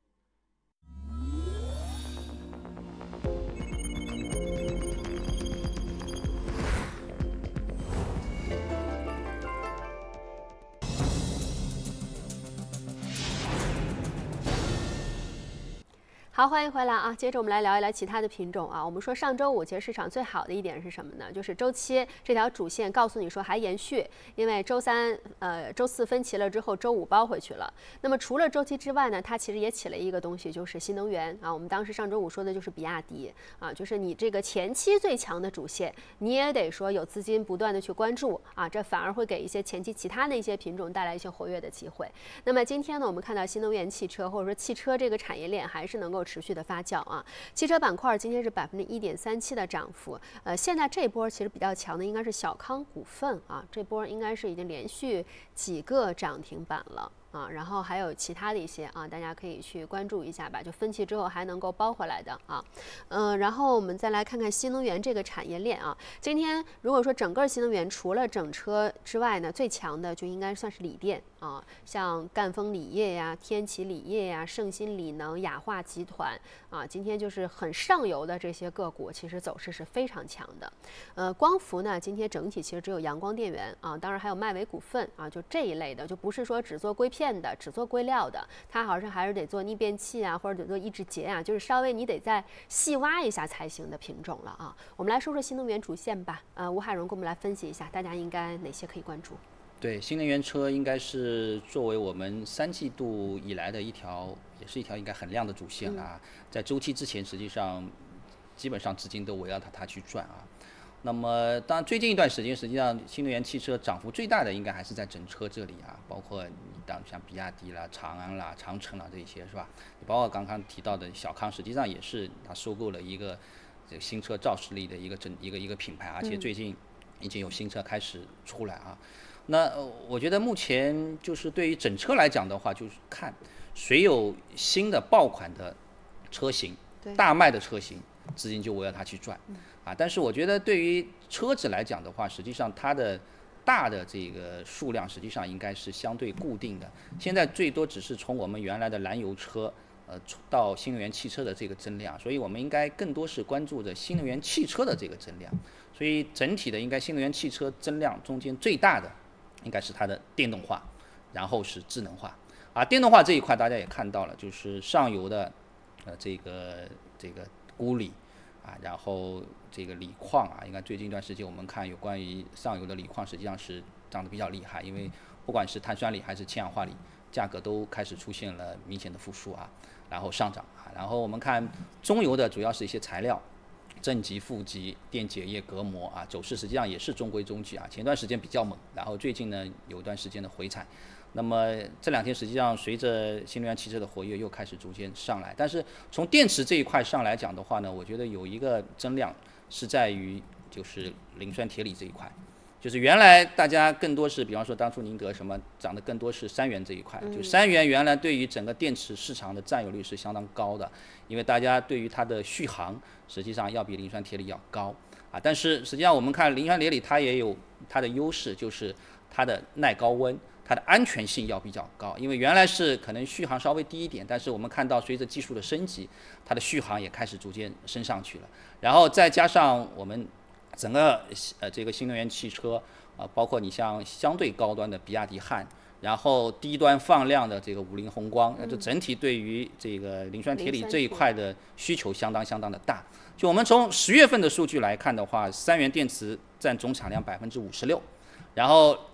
好，欢迎回来啊！接着我们来聊一聊其他的品种啊。我们说上周五其实市场最好的一点是什么呢？就是周期这条主线告诉你说还延续，因为周四分歧了之后，周五包回去了。那么除了周期之外呢，它其实也起了一个东西，就是新能源啊。我们当时上周五说的就是比亚迪啊，就是你这个前期最强的主线，你也得说有资金不断的去关注啊，这反而会给一些前期其他的一些品种带来一些活跃的机会。那么今天呢，我们看到新能源汽车或者说汽车这个产业链还是能够持续的发酵啊，汽车板块今天是1.37%的涨幅。现在这波其实比较强的应该是小康股份啊，这波应该是已经连续几个涨停板了。啊，然后还有其他的一些啊，大家可以去关注一下吧。就分歧之后还能够包回来的啊，然后我们再来看看新能源这个产业链啊。今天如果说整个新能源除了整车之外呢，最强的就应该算是锂电啊，像赣锋锂业呀、天齐锂业呀、盛新锂能、雅化集团啊，今天就是很上游的这些个股，其实走势是非常强的。光伏呢，今天整体其实只有阳光电源啊，当然还有迈维股份啊，就这一类的，就不是说只做硅片的，只做硅料的，它好像还是得做逆变器啊，或者得做抑制节啊，就是稍微你得再细挖一下才行的品种了啊。我们来说说新能源主线吧，吴海荣给我们来分析一下，大家应该哪些可以关注？ 对，新能源车应该是作为我们3季度以来的也是一条应该很亮的主线啊。在周期之前，实际上基本上资金都围绕它去转啊。那么，当然最近一段时间，实际上新能源汽车涨幅最大的应该还是在整车这里啊，包括你像比亚迪啦、长安啦、长城啦这些是吧？你包括刚刚提到的小康，实际上也是它收购了一个这个新车肇事力的一个品牌，而且最近已经有新车开始出来啊。那我觉得目前就是对于整车来讲的话，就是看谁有新的爆款的车型、大卖的车型，资金就围绕它去转。但是我觉得对于车子来讲的话，实际上它的大的这个数量实际上应该是相对固定的。现在最多只是从我们原来的燃油车，到新能源汽车的这个增量，所以我们应该更多是关注着新能源汽车的这个增量。所以整体的应该新能源汽车增量中间最大的应该是它的电动化，然后是智能化。电动化这一块大家也看到了，就是上游的这个钴锂。然后这个锂矿啊，应该最近一段时间我们看有关于上游的锂矿，实际上是涨得比较厉害，因为不管是碳酸锂还是氢氧化锂，价格都开始出现了明显的复苏啊，然后上涨啊。然后我们看中游的主要是一些材料，正极、负极、电解液、隔膜啊，走势实际上也是中规中矩啊。前段时间比较猛，然后最近呢有一段时间的回踩。那么这2天实际上随着新能源汽车的活跃又开始逐渐上来，但是从电池这一块上来讲的话呢，我觉得有一个增量是在于就是磷酸铁锂这一块，就是原来大家更多是比方说当初宁德什么涨的更多是3元这一块，就3元原来对于整个电池市场的占有率是相当高的，因为大家对于它的续航实际上要比磷酸铁锂要高啊，但是实际上我们看磷酸铁锂它也有它的优势，就是它的耐高温。它的安全性要比较高，因为原来是可能续航稍微低一点，但是我们看到随着技术的升级，它的续航也开始逐渐升上去了。然后再加上我们整个这个新能源汽车包括你像相对高端的比亚迪汉，然后低端放量的这个50宏光，就整体对于这个磷酸铁锂这一块的需求相当的大。就我们从10月份的数据来看的话，3元电池占总产量56%，然后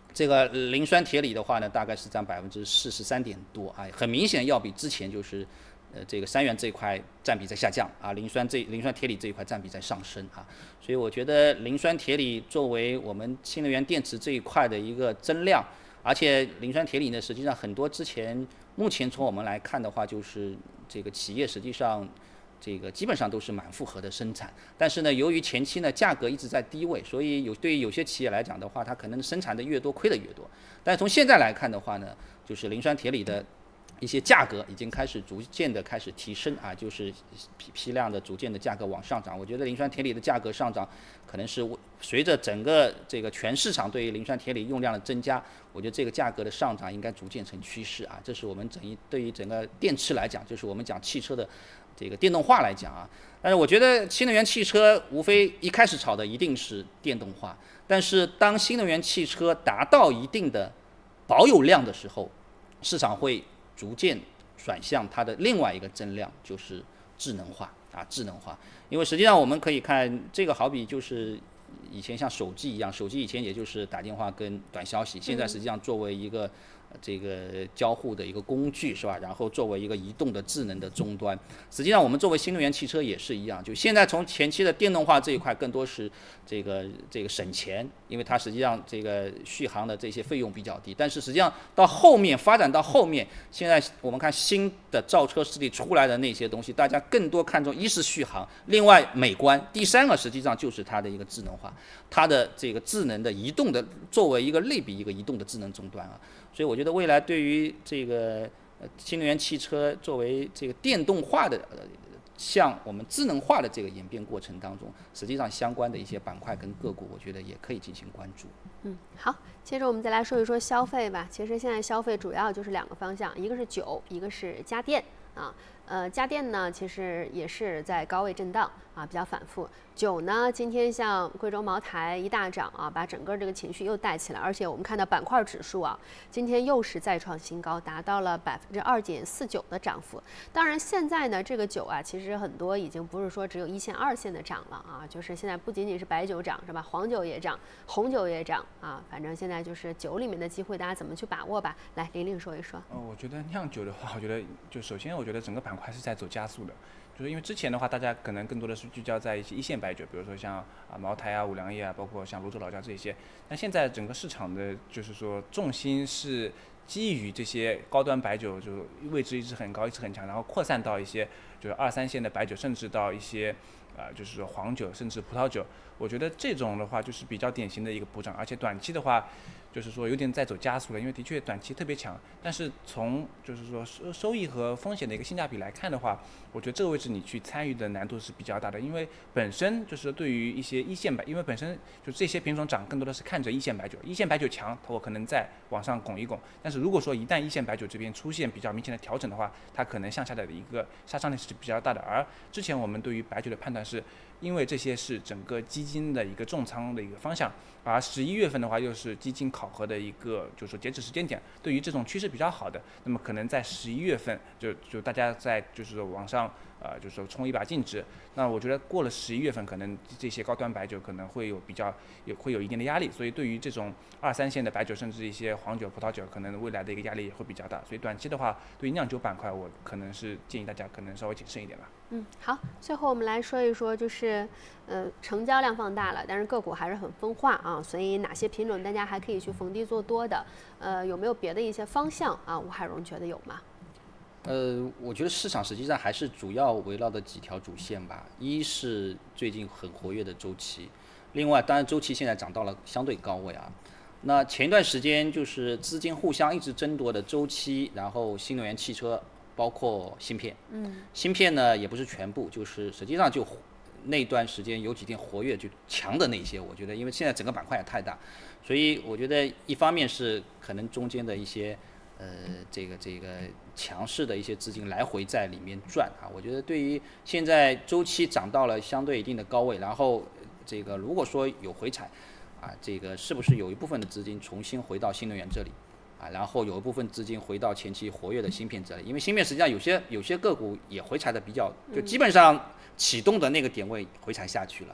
这个磷酸铁锂的话呢，大概是占43%点多啊，很明显要比之前就是这个3元这一块占比在下降啊，磷酸铁锂这一块占比在上升啊，所以我觉得磷酸铁锂作为我们新能源电池这一块的一个增量，而且磷酸铁锂呢，实际上很多目前从我们来看的话，就是这个企业实际上这个基本上都是满负荷的生产，但是呢，由于前期呢价格一直在低位，所以对于有些企业来讲的话，它可能生产的越多，亏的越多。但是从现在来看的话呢，就是磷酸铁锂的一些价格已经逐渐的开始提升啊，就是批量的逐渐的价格往上涨。我觉得磷酸铁锂的价格上涨，可能是随着整个这个全市场对于磷酸铁锂用量的增加，我觉得这个价格的上涨应该逐渐成趋势啊。这是我们对于整个电池来讲，就是我们讲汽车的这个电动化来讲啊。但是我觉得新能源汽车无非一开始炒的一定是电动化，但是当新能源汽车达到一定的保有量的时候，市场会逐渐转向它的另外一个增量，就是智能化啊，智能化。因为实际上我们可以看这个，好比就是以前像手机一样，手机以前也就是打电话跟短消息，现在实际上作为一个这个交互的一个工具是吧？然后作为一个移动的智能的终端，实际上我们作为新能源汽车也是一样，就现在从前期的电动化这一块更多是这个省钱，因为它实际上这个续航的这些费用比较低，但是实际上到后面发展到后面，现在我们看新的造车势力出来的那些东西，大家更多看重一是续航，另外美观，第三个实际上就是它的一个智能化，它的这个智能的移动的作为一个类比一个移动的智能终端啊。所以我觉得未来对于这个新能源汽车作为这个电动化的向我们智能化的这个演变过程当中，实际上相关的一些板块跟个股，我觉得也可以进行关注。 好，接着我们再来说一说消费吧。其实现在消费主要就是2个方向，一个是酒，一个是家电啊。家电呢，其实也是在高位震荡啊，比较反复。酒呢，今天像贵州茅台一大涨啊，把整个这个情绪又带起来，而且我们看到板块指数啊，今天又是再创新高，达到了2.49%的涨幅。当然，现在呢，这个酒啊，其实很多已经不是说只有1线、2线的涨了啊，就是现在不仅仅是白酒涨是吧，黄酒也涨，红酒也涨啊，反正现在就是酒里面的机会，大家怎么去把握吧？来，玲玲说一说。 我觉得酿酒的话，我觉得就首先我觉得整个板块是在走加速的。就是因为之前的话，大家可能更多的是聚焦在一些1线白酒，比如说像茅台啊、五粮液啊，包括像泸州老窖这些。但现在整个市场的就是说重心是基于这些高端白酒，就位置一直很高、一直很强，然后扩散到一些就是2、3线的白酒，甚至到一些就是说黄酒，甚至葡萄酒。我觉得这种的话就是比较典型的一个补涨，而且短期的话，就是说有点在走加速了，因为的确短期特别强，但是从就是说收益和风险的一个性价比来看的话，我觉得这个位置你去参与的难度是比较大的，因为本身就是对于一些1线白，因为本身就这些品种涨更多的是看着1线白酒，1线白酒强，我可能再往上拱一拱，但是如果说一旦1线白酒这边出现比较明显的调整的话，它可能向下的一个杀伤力是比较大的。而之前我们对于白酒的判断是，因为这些是整个基金的一个重仓的一个方向，而11月份的话又是基金考核的一个就是说截止时间点，对于这种趋势比较好的，那么可能在11月份就大家在就是说往上就是说冲一把净值。那我觉得过了11月份，可能这些高端白酒可能会有一定的压力，所以对于这种2、3线的白酒，甚至一些黄酒、葡萄酒，可能未来的一个压力也会比较大。所以短期的话，对于酿酒板块，我可能是建议大家可能稍微谨慎一点吧。 好，最后我们来说一说，就是成交量放大了，但是个股还是很分化啊，所以哪些品种大家还可以去逢低做多的？有没有别的一些方向啊？吴海荣觉得有吗？ 我觉得市场实际上还是主要围绕的几条主线吧。一是最近很活跃的周期，另外当然周期现在涨到了相对高位啊。那前一段时间就是资金互相一直争夺的周期，然后新能源汽车包括芯片，芯片呢也不是全部，就是实际上就那段时间有几天活跃就强的那些，我觉得因为现在整个板块也太大，所以我觉得一方面是可能中间的一些这个强势的一些资金来回在里面转啊，我觉得对于现在周期涨到了相对一定的高位，然后这个如果说有回踩啊，这个是不是有一部分的资金重新回到新能源这里啊，然后有一部分资金回到前期活跃的芯片这里，因为芯片实际上有些个股也回踩的比较，就基本上启动的那个点位回踩下去了，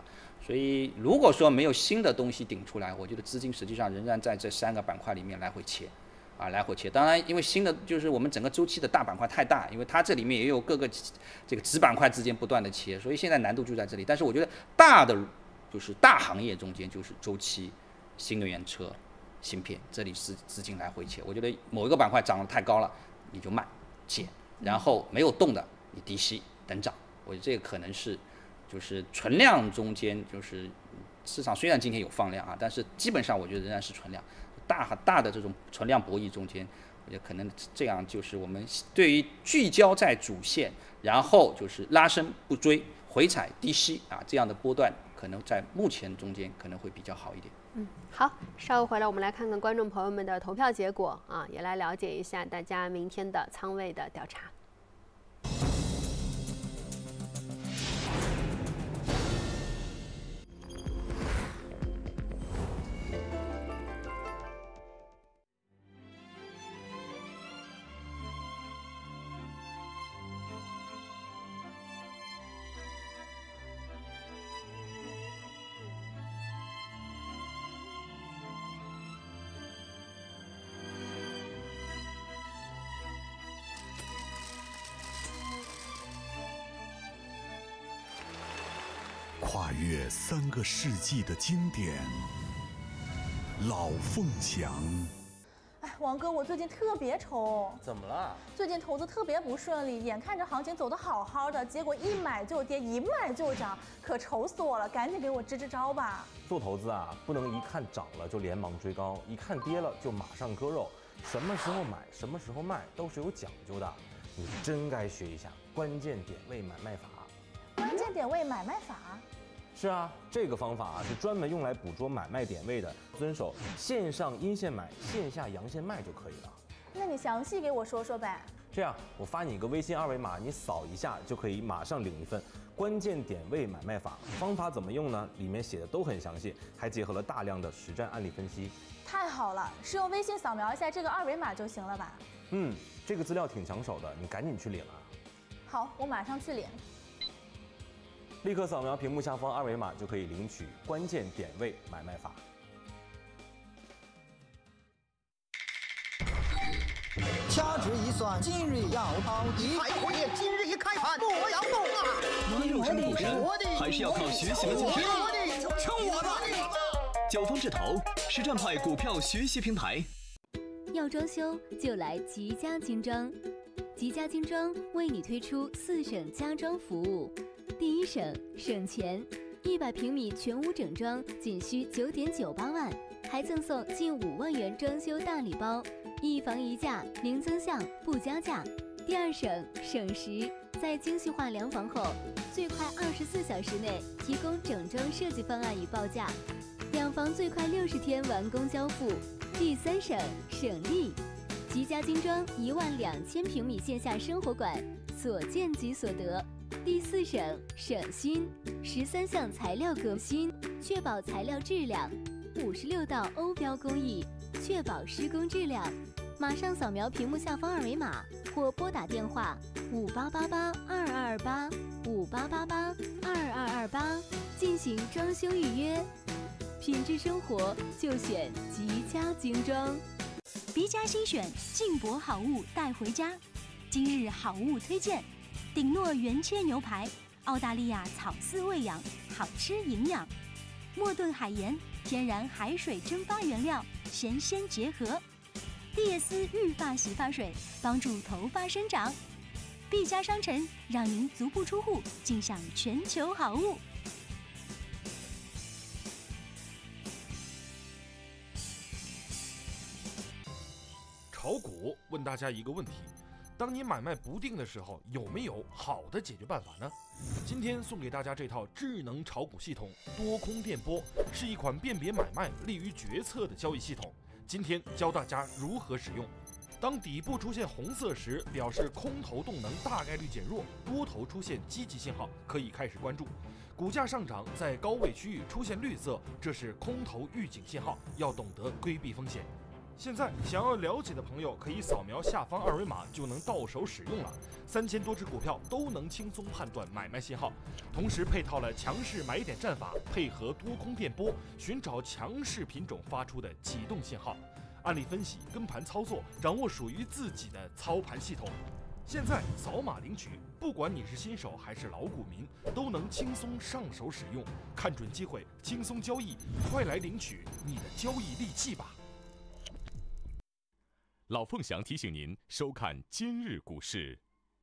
所以如果说没有新的东西顶出来，我觉得资金实际上仍然在这3个板块里面来回切。来回切，当然，因为新的就是我们整个周期的大板块太大，因为它这里面也有各个这个子板块之间不断的切，所以现在难度就在这里。但是我觉得大的就是大行业中间就是周期、新能源车、芯片，这里是资金来回切。我觉得某一个板块涨得太高了，你就卖减，然后没有动的你低吸等涨。我觉得这个可能是就是存量中间就是市场虽然今天有放量啊，但是基本上我觉得仍然是存量。大的这种存量博弈中间，我觉得可能这样就是我们对于聚焦在主线，然后就是拉升不追，回踩低吸这样的波段，可能在目前中间可能会比较好一点。 好，稍后回来我们来看看观众朋友们的投票结果也来了解一下大家明天的仓位的调查。 跨越3个世纪的经典，老凤祥。 哎，王哥，我最近特别愁。 怎么了？ 最近投资特别不顺利，眼看着行情走得好好的，结果一买就跌，一卖就涨，可愁死我了！赶紧给我支支招吧。 做投资不能一看涨了就连忙追高，一看跌了就马上割肉。什么时候买，什么时候卖都是有讲究的。你真该学一下关键点位买卖法。 关键点位买卖法？ 是啊，这个方法是专门用来捕捉买卖点位的，遵守线上阴线买，线下阳线卖就可以了。 那你详细给我说说呗。 这样，我发你一个微信2维码，你扫一下就可以马上领一份关键点位买卖法。方法怎么用呢？里面写的都很详细，还结合了大量的实战案例分析。 太好了，是用微信扫描一下这个2维码就行了吧？ 这个资料挺抢手的，你赶紧去领啊。 好，我马上去领。 立刻扫描屏幕下方2维码就可以领取关键点位买卖法。 掐指一算，今日要保底。 海阔业今日一开盘，莫要动能入山股神，还是要靠学习和精进。 听我的！ 九方智投，实战派股票学习平台。 要装修就来吉家精装，吉家精装为你推出4省家装服务。第一省省钱，100平米全屋整装仅需9.98万，还赠送近5万元装修大礼包，1房1价，零增项不加价。第二省省时，在精细化量房后，最快24小时内提供整装设计方案与报价，2房最快60天完工交付。第三省省力，吉家精装12000平米线下生活馆，所见即所得。第四省省心，13项材料革新，确保材料质量，56道欧标工艺，确保施工质量。马上扫描屏幕下方2维码，或拨打电话5888-2228，5888-2228进行装修预约。品质生活就选吉家精装。 别家新选劲博好物带回家。今日好物推荐：顶诺原切牛排，澳大利亚草饲喂养，好吃营养；莫顿海盐，天然海水蒸发原料，咸鲜结合；蒂叶丝育发洗发水，帮助头发生长。毕加商城让您足不出户，尽享全球好物。 炒股问大家一个问题：当你买卖不定的时候，有没有好的解决办法呢？今天送给大家这套智能炒股系统多空电波，是一款辨别买卖、利于决策的交易系统。今天教大家如何使用。当底部出现红色时，表示空头动能大概率减弱，多头出现积极信号，可以开始关注。股价上涨在高位区域出现绿色，这是空头预警信号，要懂得规避风险。 现在想要了解的朋友可以扫描下方二维码就能到手使用了，3000多只股票都能轻松判断买卖信号，同时配套了强势买点战法，配合多空电波，寻找强势品种发出的启动信号，案例分析、跟盘操作，掌握属于自己的操盘系统。现在扫码领取，不管你是新手还是老股民，都能轻松上手使用，看准机会，轻松交易，快来领取你的交易利器吧！ 老凤祥提醒您收看今日股市。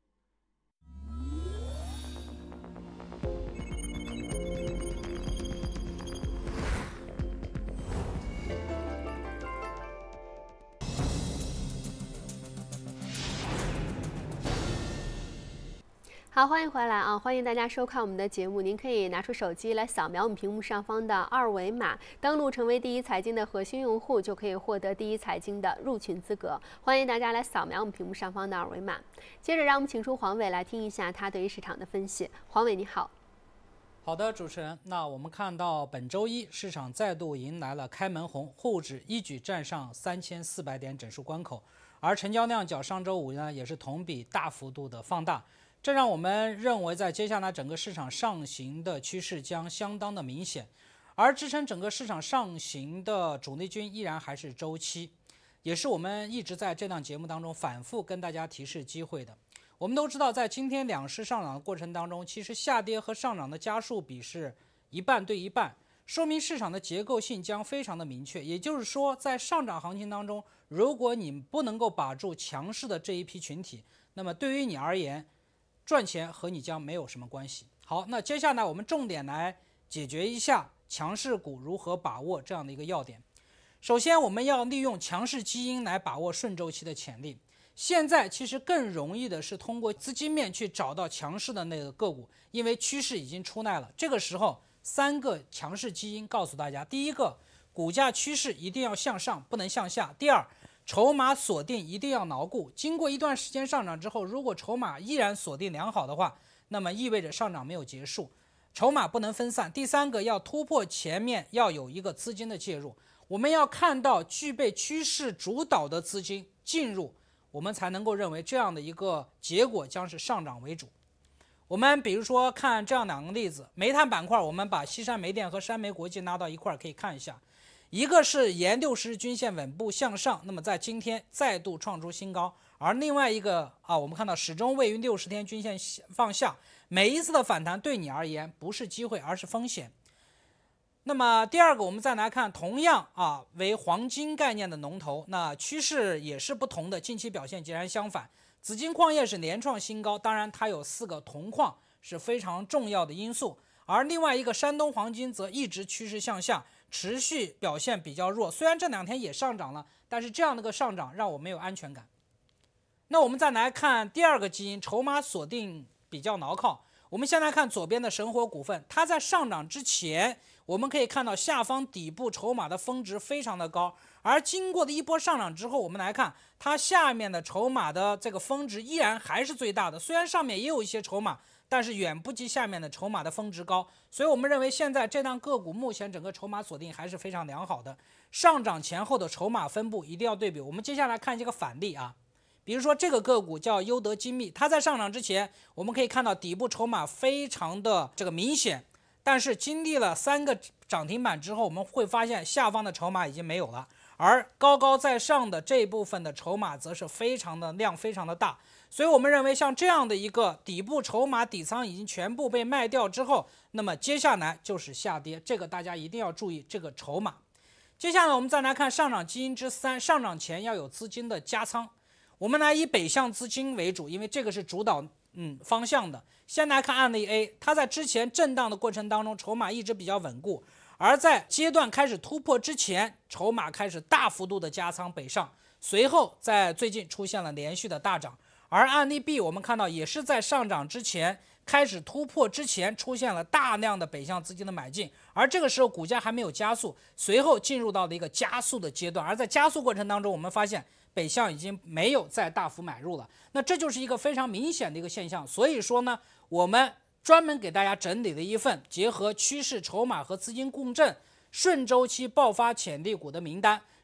好，欢迎回来啊！欢迎大家收看我们的节目。您可以拿出手机来扫描我们屏幕上方的二维码，登录成为第一财经的核心用户，就可以获得第一财经的入群资格。欢迎大家来扫描我们屏幕上方的二维码。接着，让我们请出黄伟来听一下他对于市场的分析。黄伟，你好。 好的，主持人。那我们看到本周一市场再度迎来了开门红，沪指一举站上3400点整数关口，而成交量较上周五呢也是同比大幅度的放大。这让我们认为，在接下来整个市场上行的趋势将相当的明显，而支撑整个市场上行的主力军依然还是周期，也是我们一直在这档节目当中反复跟大家提示机会的。我们都知道，在今天两市上涨的过程当中，其实下跌和上涨的家数比是1半对1半，说明市场的结构性将非常的明确。也就是说，在上涨行情当中，如果你不能够把住强势的这一批群体，那么对于你而言，赚钱和你将没有什么关系。好，那接下来我们重点来解决一下强势股如何把握这样的一个要点。首先，我们要利用强势基因来把握顺周期的潜力。现在其实更容易的是通过资金面去找到强势的那个个股，因为趋势已经出来了。这个时候，3个强势基因告诉大家：第一个，股价趋势一定要向上，不能向下；第二，筹码锁定一定要牢固，经过一段时间上涨之后，如果筹码依然锁定良好的话，那么意味着上涨没有结束，筹码不能分散。第三个，要突破前面要有一个资金的介入，我们要看到具备趋势主导的资金进入，我们才能够认为这样的一个结果将是上涨为主。我们比如说看这样2个例子，煤炭板块，我们把西山煤电和山煤国际拉到一块可以看一下。一个是沿60日均线稳步向上，那么在今天再度创出新高，而另外一个我们看到始终位于60天均线放下，每一次的反弹对你而言不是机会，而是风险。那么第二个，我们再来看同样为黄金概念的龙头，那趋势也是不同的，近期表现截然相反。紫金矿业是连创新高，当然它有4个铜矿是非常重要的因素，而另外一个山东黄金则一直趋势向下，持续表现比较弱，虽然这2天也上涨了，但是这样的一个上涨让我没有安全感。那我们再来看第二个基因，筹码锁定比较牢靠。我们先来看左边的神火股份，它在上涨之前，我们可以看到下方底部筹码的峰值非常的高，而经过的一波上涨之后，我们来看它下面的筹码的这个峰值依然还是最大的，虽然上面也有一些筹码，但是远不及下面的筹码的峰值高，所以我们认为现在这档个股目前整个筹码锁定还是非常良好的，上涨前后的筹码分布一定要对比。我们接下来看这个反例比如说这个个股叫优德精密，它在上涨之前，我们可以看到底部筹码非常的这个明显，但是经历了3个涨停板之后，我们会发现下方的筹码已经没有了，而高高在上的这一部分的筹码则是非常的量非常的大，所以我们认为像这样的一个底部筹码底仓已经全部被卖掉之后，那么接下来就是下跌，这个大家一定要注意这个筹码。接下来我们再来看上涨基因之3，上涨前要有资金的加仓。我们来以北向资金为主，因为这个是主导方向的。先来看案例 A， 它在之前震荡的过程当中，筹码一直比较稳固，而在阶段开始突破之前，筹码开始大幅度的加仓北上，随后在最近出现了连续的大涨。而案例 B 我们看到也是在上涨之前开始突破之前出现了大量的北向资金的买进，而这个时候股价还没有加速，随后进入到了一个加速的阶段，而在加速过程当中，我们发现北向已经没有再大幅买入了，那这就是一个非常明显的一个现象。所以说呢，我们专门给大家整理了一份结合趋势、筹码和资金共振顺周期爆发潜力股的名单。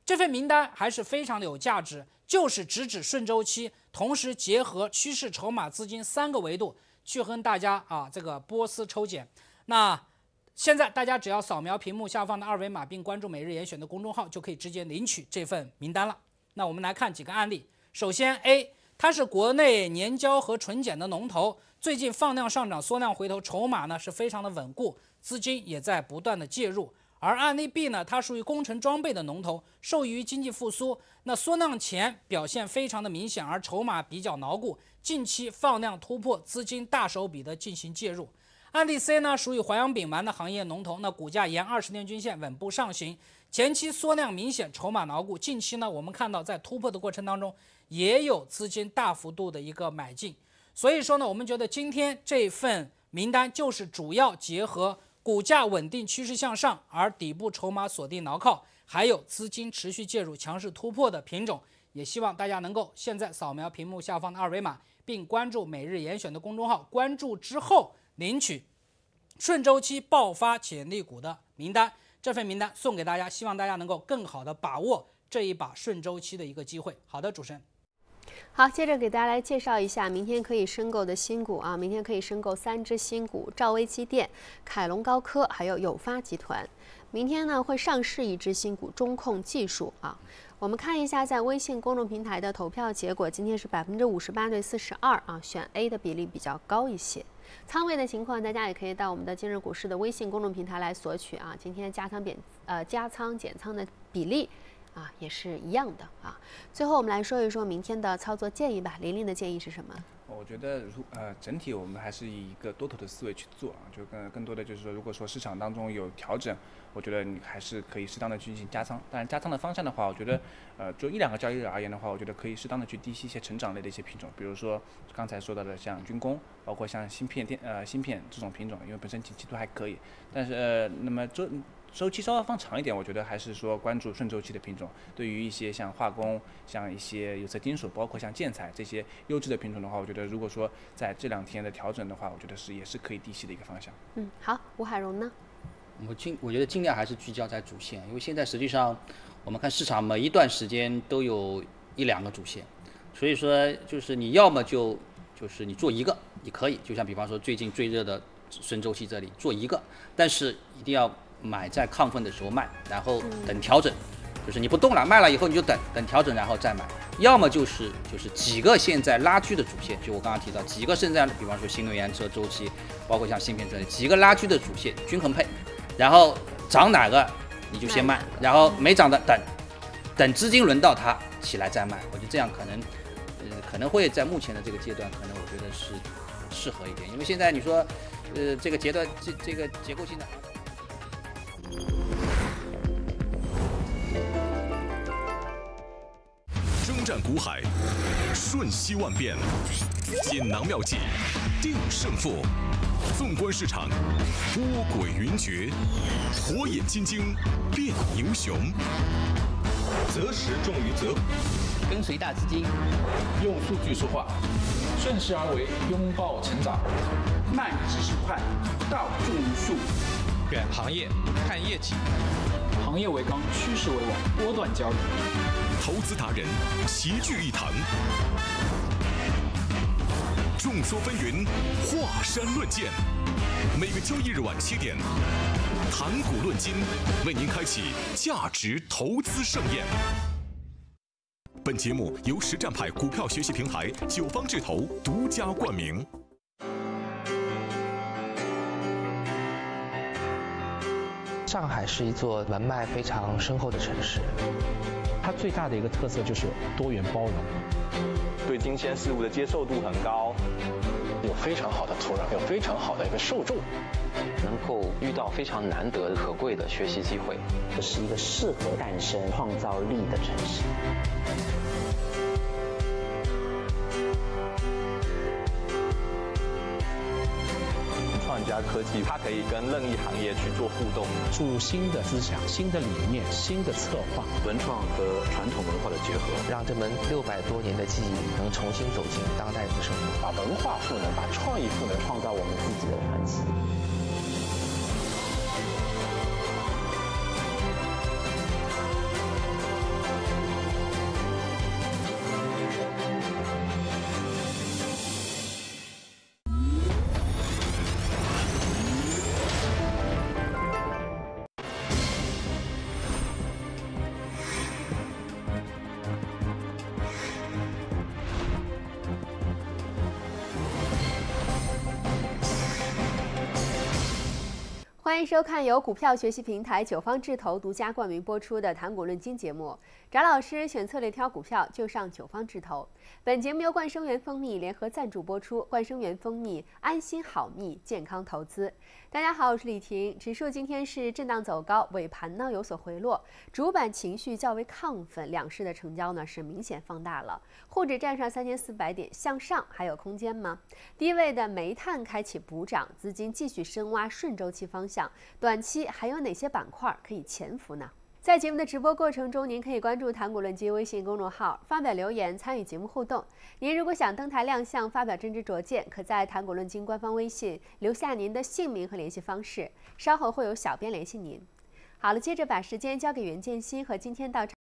这份名单还是非常的有价值，就是直指顺周期，同时结合趋势、筹码、资金3个维度去跟大家这个波斯抽检。那现在大家只要扫描屏幕下方的2维码，并关注每日严选的公众号，就可以直接领取这份名单了。那我们来看几个案例。首先 A， 它是国内年交和纯碱的龙头，最近放量上涨，缩量回头，筹码呢是非常的稳固，资金也在不断的介入。而案例 B 呢，它属于工程装备的龙头，受益于经济复苏，那缩量前表现非常的明显，而筹码比较牢固，近期放量突破，资金大手笔的进行介入。案例 C 呢，属于淮扬丙烷的行业龙头，那股价沿20年均线稳步上行，前期缩量明显，筹码牢固，近期呢我们看到在突破的过程当中，也有资金大幅度的一个买进。所以说呢，我们觉得今天这份名单就是主要结合股价稳定趋势向上，而底部筹码锁定牢靠，还有资金持续介入强势突破的品种。也希望大家能够现在扫描屏幕下方的2维码，并关注每日严选的公众号，关注之后领取顺周期爆发潜力股的名单。这份名单送给大家，希望大家能够更好的把握这一把顺周期的一个机会。好的，主持人。 好，接着给大家来介绍一下明天可以申购的新股啊，明天可以申购3只新股：兆威机电、凯龙高科，还有友发集团。明天呢会上市1只新股中控技术啊。我们看一下在微信公众平台的投票结果，今天是58%对42%啊，选 A 的比例比较高一些。仓位的情况，大家也可以到我们的今日股市的微信公众平台来索取啊。今天加仓减仓的比例啊也是一样的啊。最后我们来说一说明天的操作建议吧。琳琳的建议是什么？ 我觉得整体我们还是以一个多头的思维去做啊，就更多的就是说，如果说市场当中有调整，我觉得你还是可以适当的去进行加仓。当然加仓的方向的话，我觉得就1-2个交易日而言的话，我觉得可以适当的去低吸一些成长类的一些品种，比如说刚才说到的像军工，包括像芯片这种品种，因为本身景气都还可以，但是那么周期稍微放长一点，我觉得还是说关注顺周期的品种。对于一些像化工、像一些有色金属，包括像建材这些优质的品种的话，我觉得如果说在这2天的调整的话，我觉得也是可以低吸的一个方向。 好，吴海荣呢？ 我觉得尽量还是聚焦在主线，因为现在实际上我们看市场每一段时间都有1-2个主线，所以说就是你要么就是你做一个也可以，就像比方说最近最热的顺周期这里做一个，但是一定要买在亢奋的时候卖，然后等调整，就是你不动了，卖了以后你就等调整然后再买。要么就是几个现在拉锯的主线，就我刚刚提到几个现在，比方说新能源车周期，包括像芯片这里几个拉锯的主线均衡配，然后涨哪个你就先卖，然后没涨的等资金轮到它起来再卖。我觉得这样可能会在目前的这个阶段，可能我觉得是适合一点，因为现在你说这个阶段这个结构性的。 征战股海，瞬息万变，锦囊妙计，定胜负。纵观市场，波诡云谲，火眼金睛，辨英雄。择时重于择， 跟随大资金， 用数据说话，顺势而为，拥抱成长。 慢知识快，道重于术。 选行业，看业绩。 行业为纲，趋势为王，波段交易。 投资达人齐聚一堂，众说纷纭，华山论剑。每个交易日晚7点，谈股论金，为您开启价值投资盛宴。本节目由实战派股票学习平台9方智投独家冠名。 上海是一座文脉非常深厚的城市， 它最大的一个特色就是多元包容， 对新鲜事物的接受度很高， 有非常好的土壤，有非常好的一个受众， 能够遇到非常难得可贵的学习机会， 这是一个适合诞生创造力的城市。 创加科技，它可以跟任意行业去做互动， 注入新的思想、新的理念、新的策划， 文创和传统文化的结合， 让这门600多年的技艺能重新走进当代的生活， 把文化赋能，把创意赋能， 创造我们自己的传奇。 欢迎收看由股票学习平台九方智投独家冠名播出的《谈股论金》节目。翟老师选策略挑股票，就上九方智投。本节目由冠生园蜂蜜联合赞助播出。冠生园蜂蜜，安心好蜜，健康投资。大家好，我是李婷。指数今天是震荡走高，尾盘呢有所回落，主板情绪较为亢奋，两市的成交呢是明显放大了。沪指站上3400点，向上还有空间吗？低位的煤炭开启补涨，资金继续深挖顺周期方向。短期还有哪些板块可以潜伏呢？在节目的直播过程中，您可以关注谈股论金微信公众号，发表留言参与节目互动。您如果想登台亮相，发表真知灼见，可在谈股论金官方微信留下您的姓名和联系方式，稍后会有小编联系您。好了，接着把时间交给袁建新和今天到场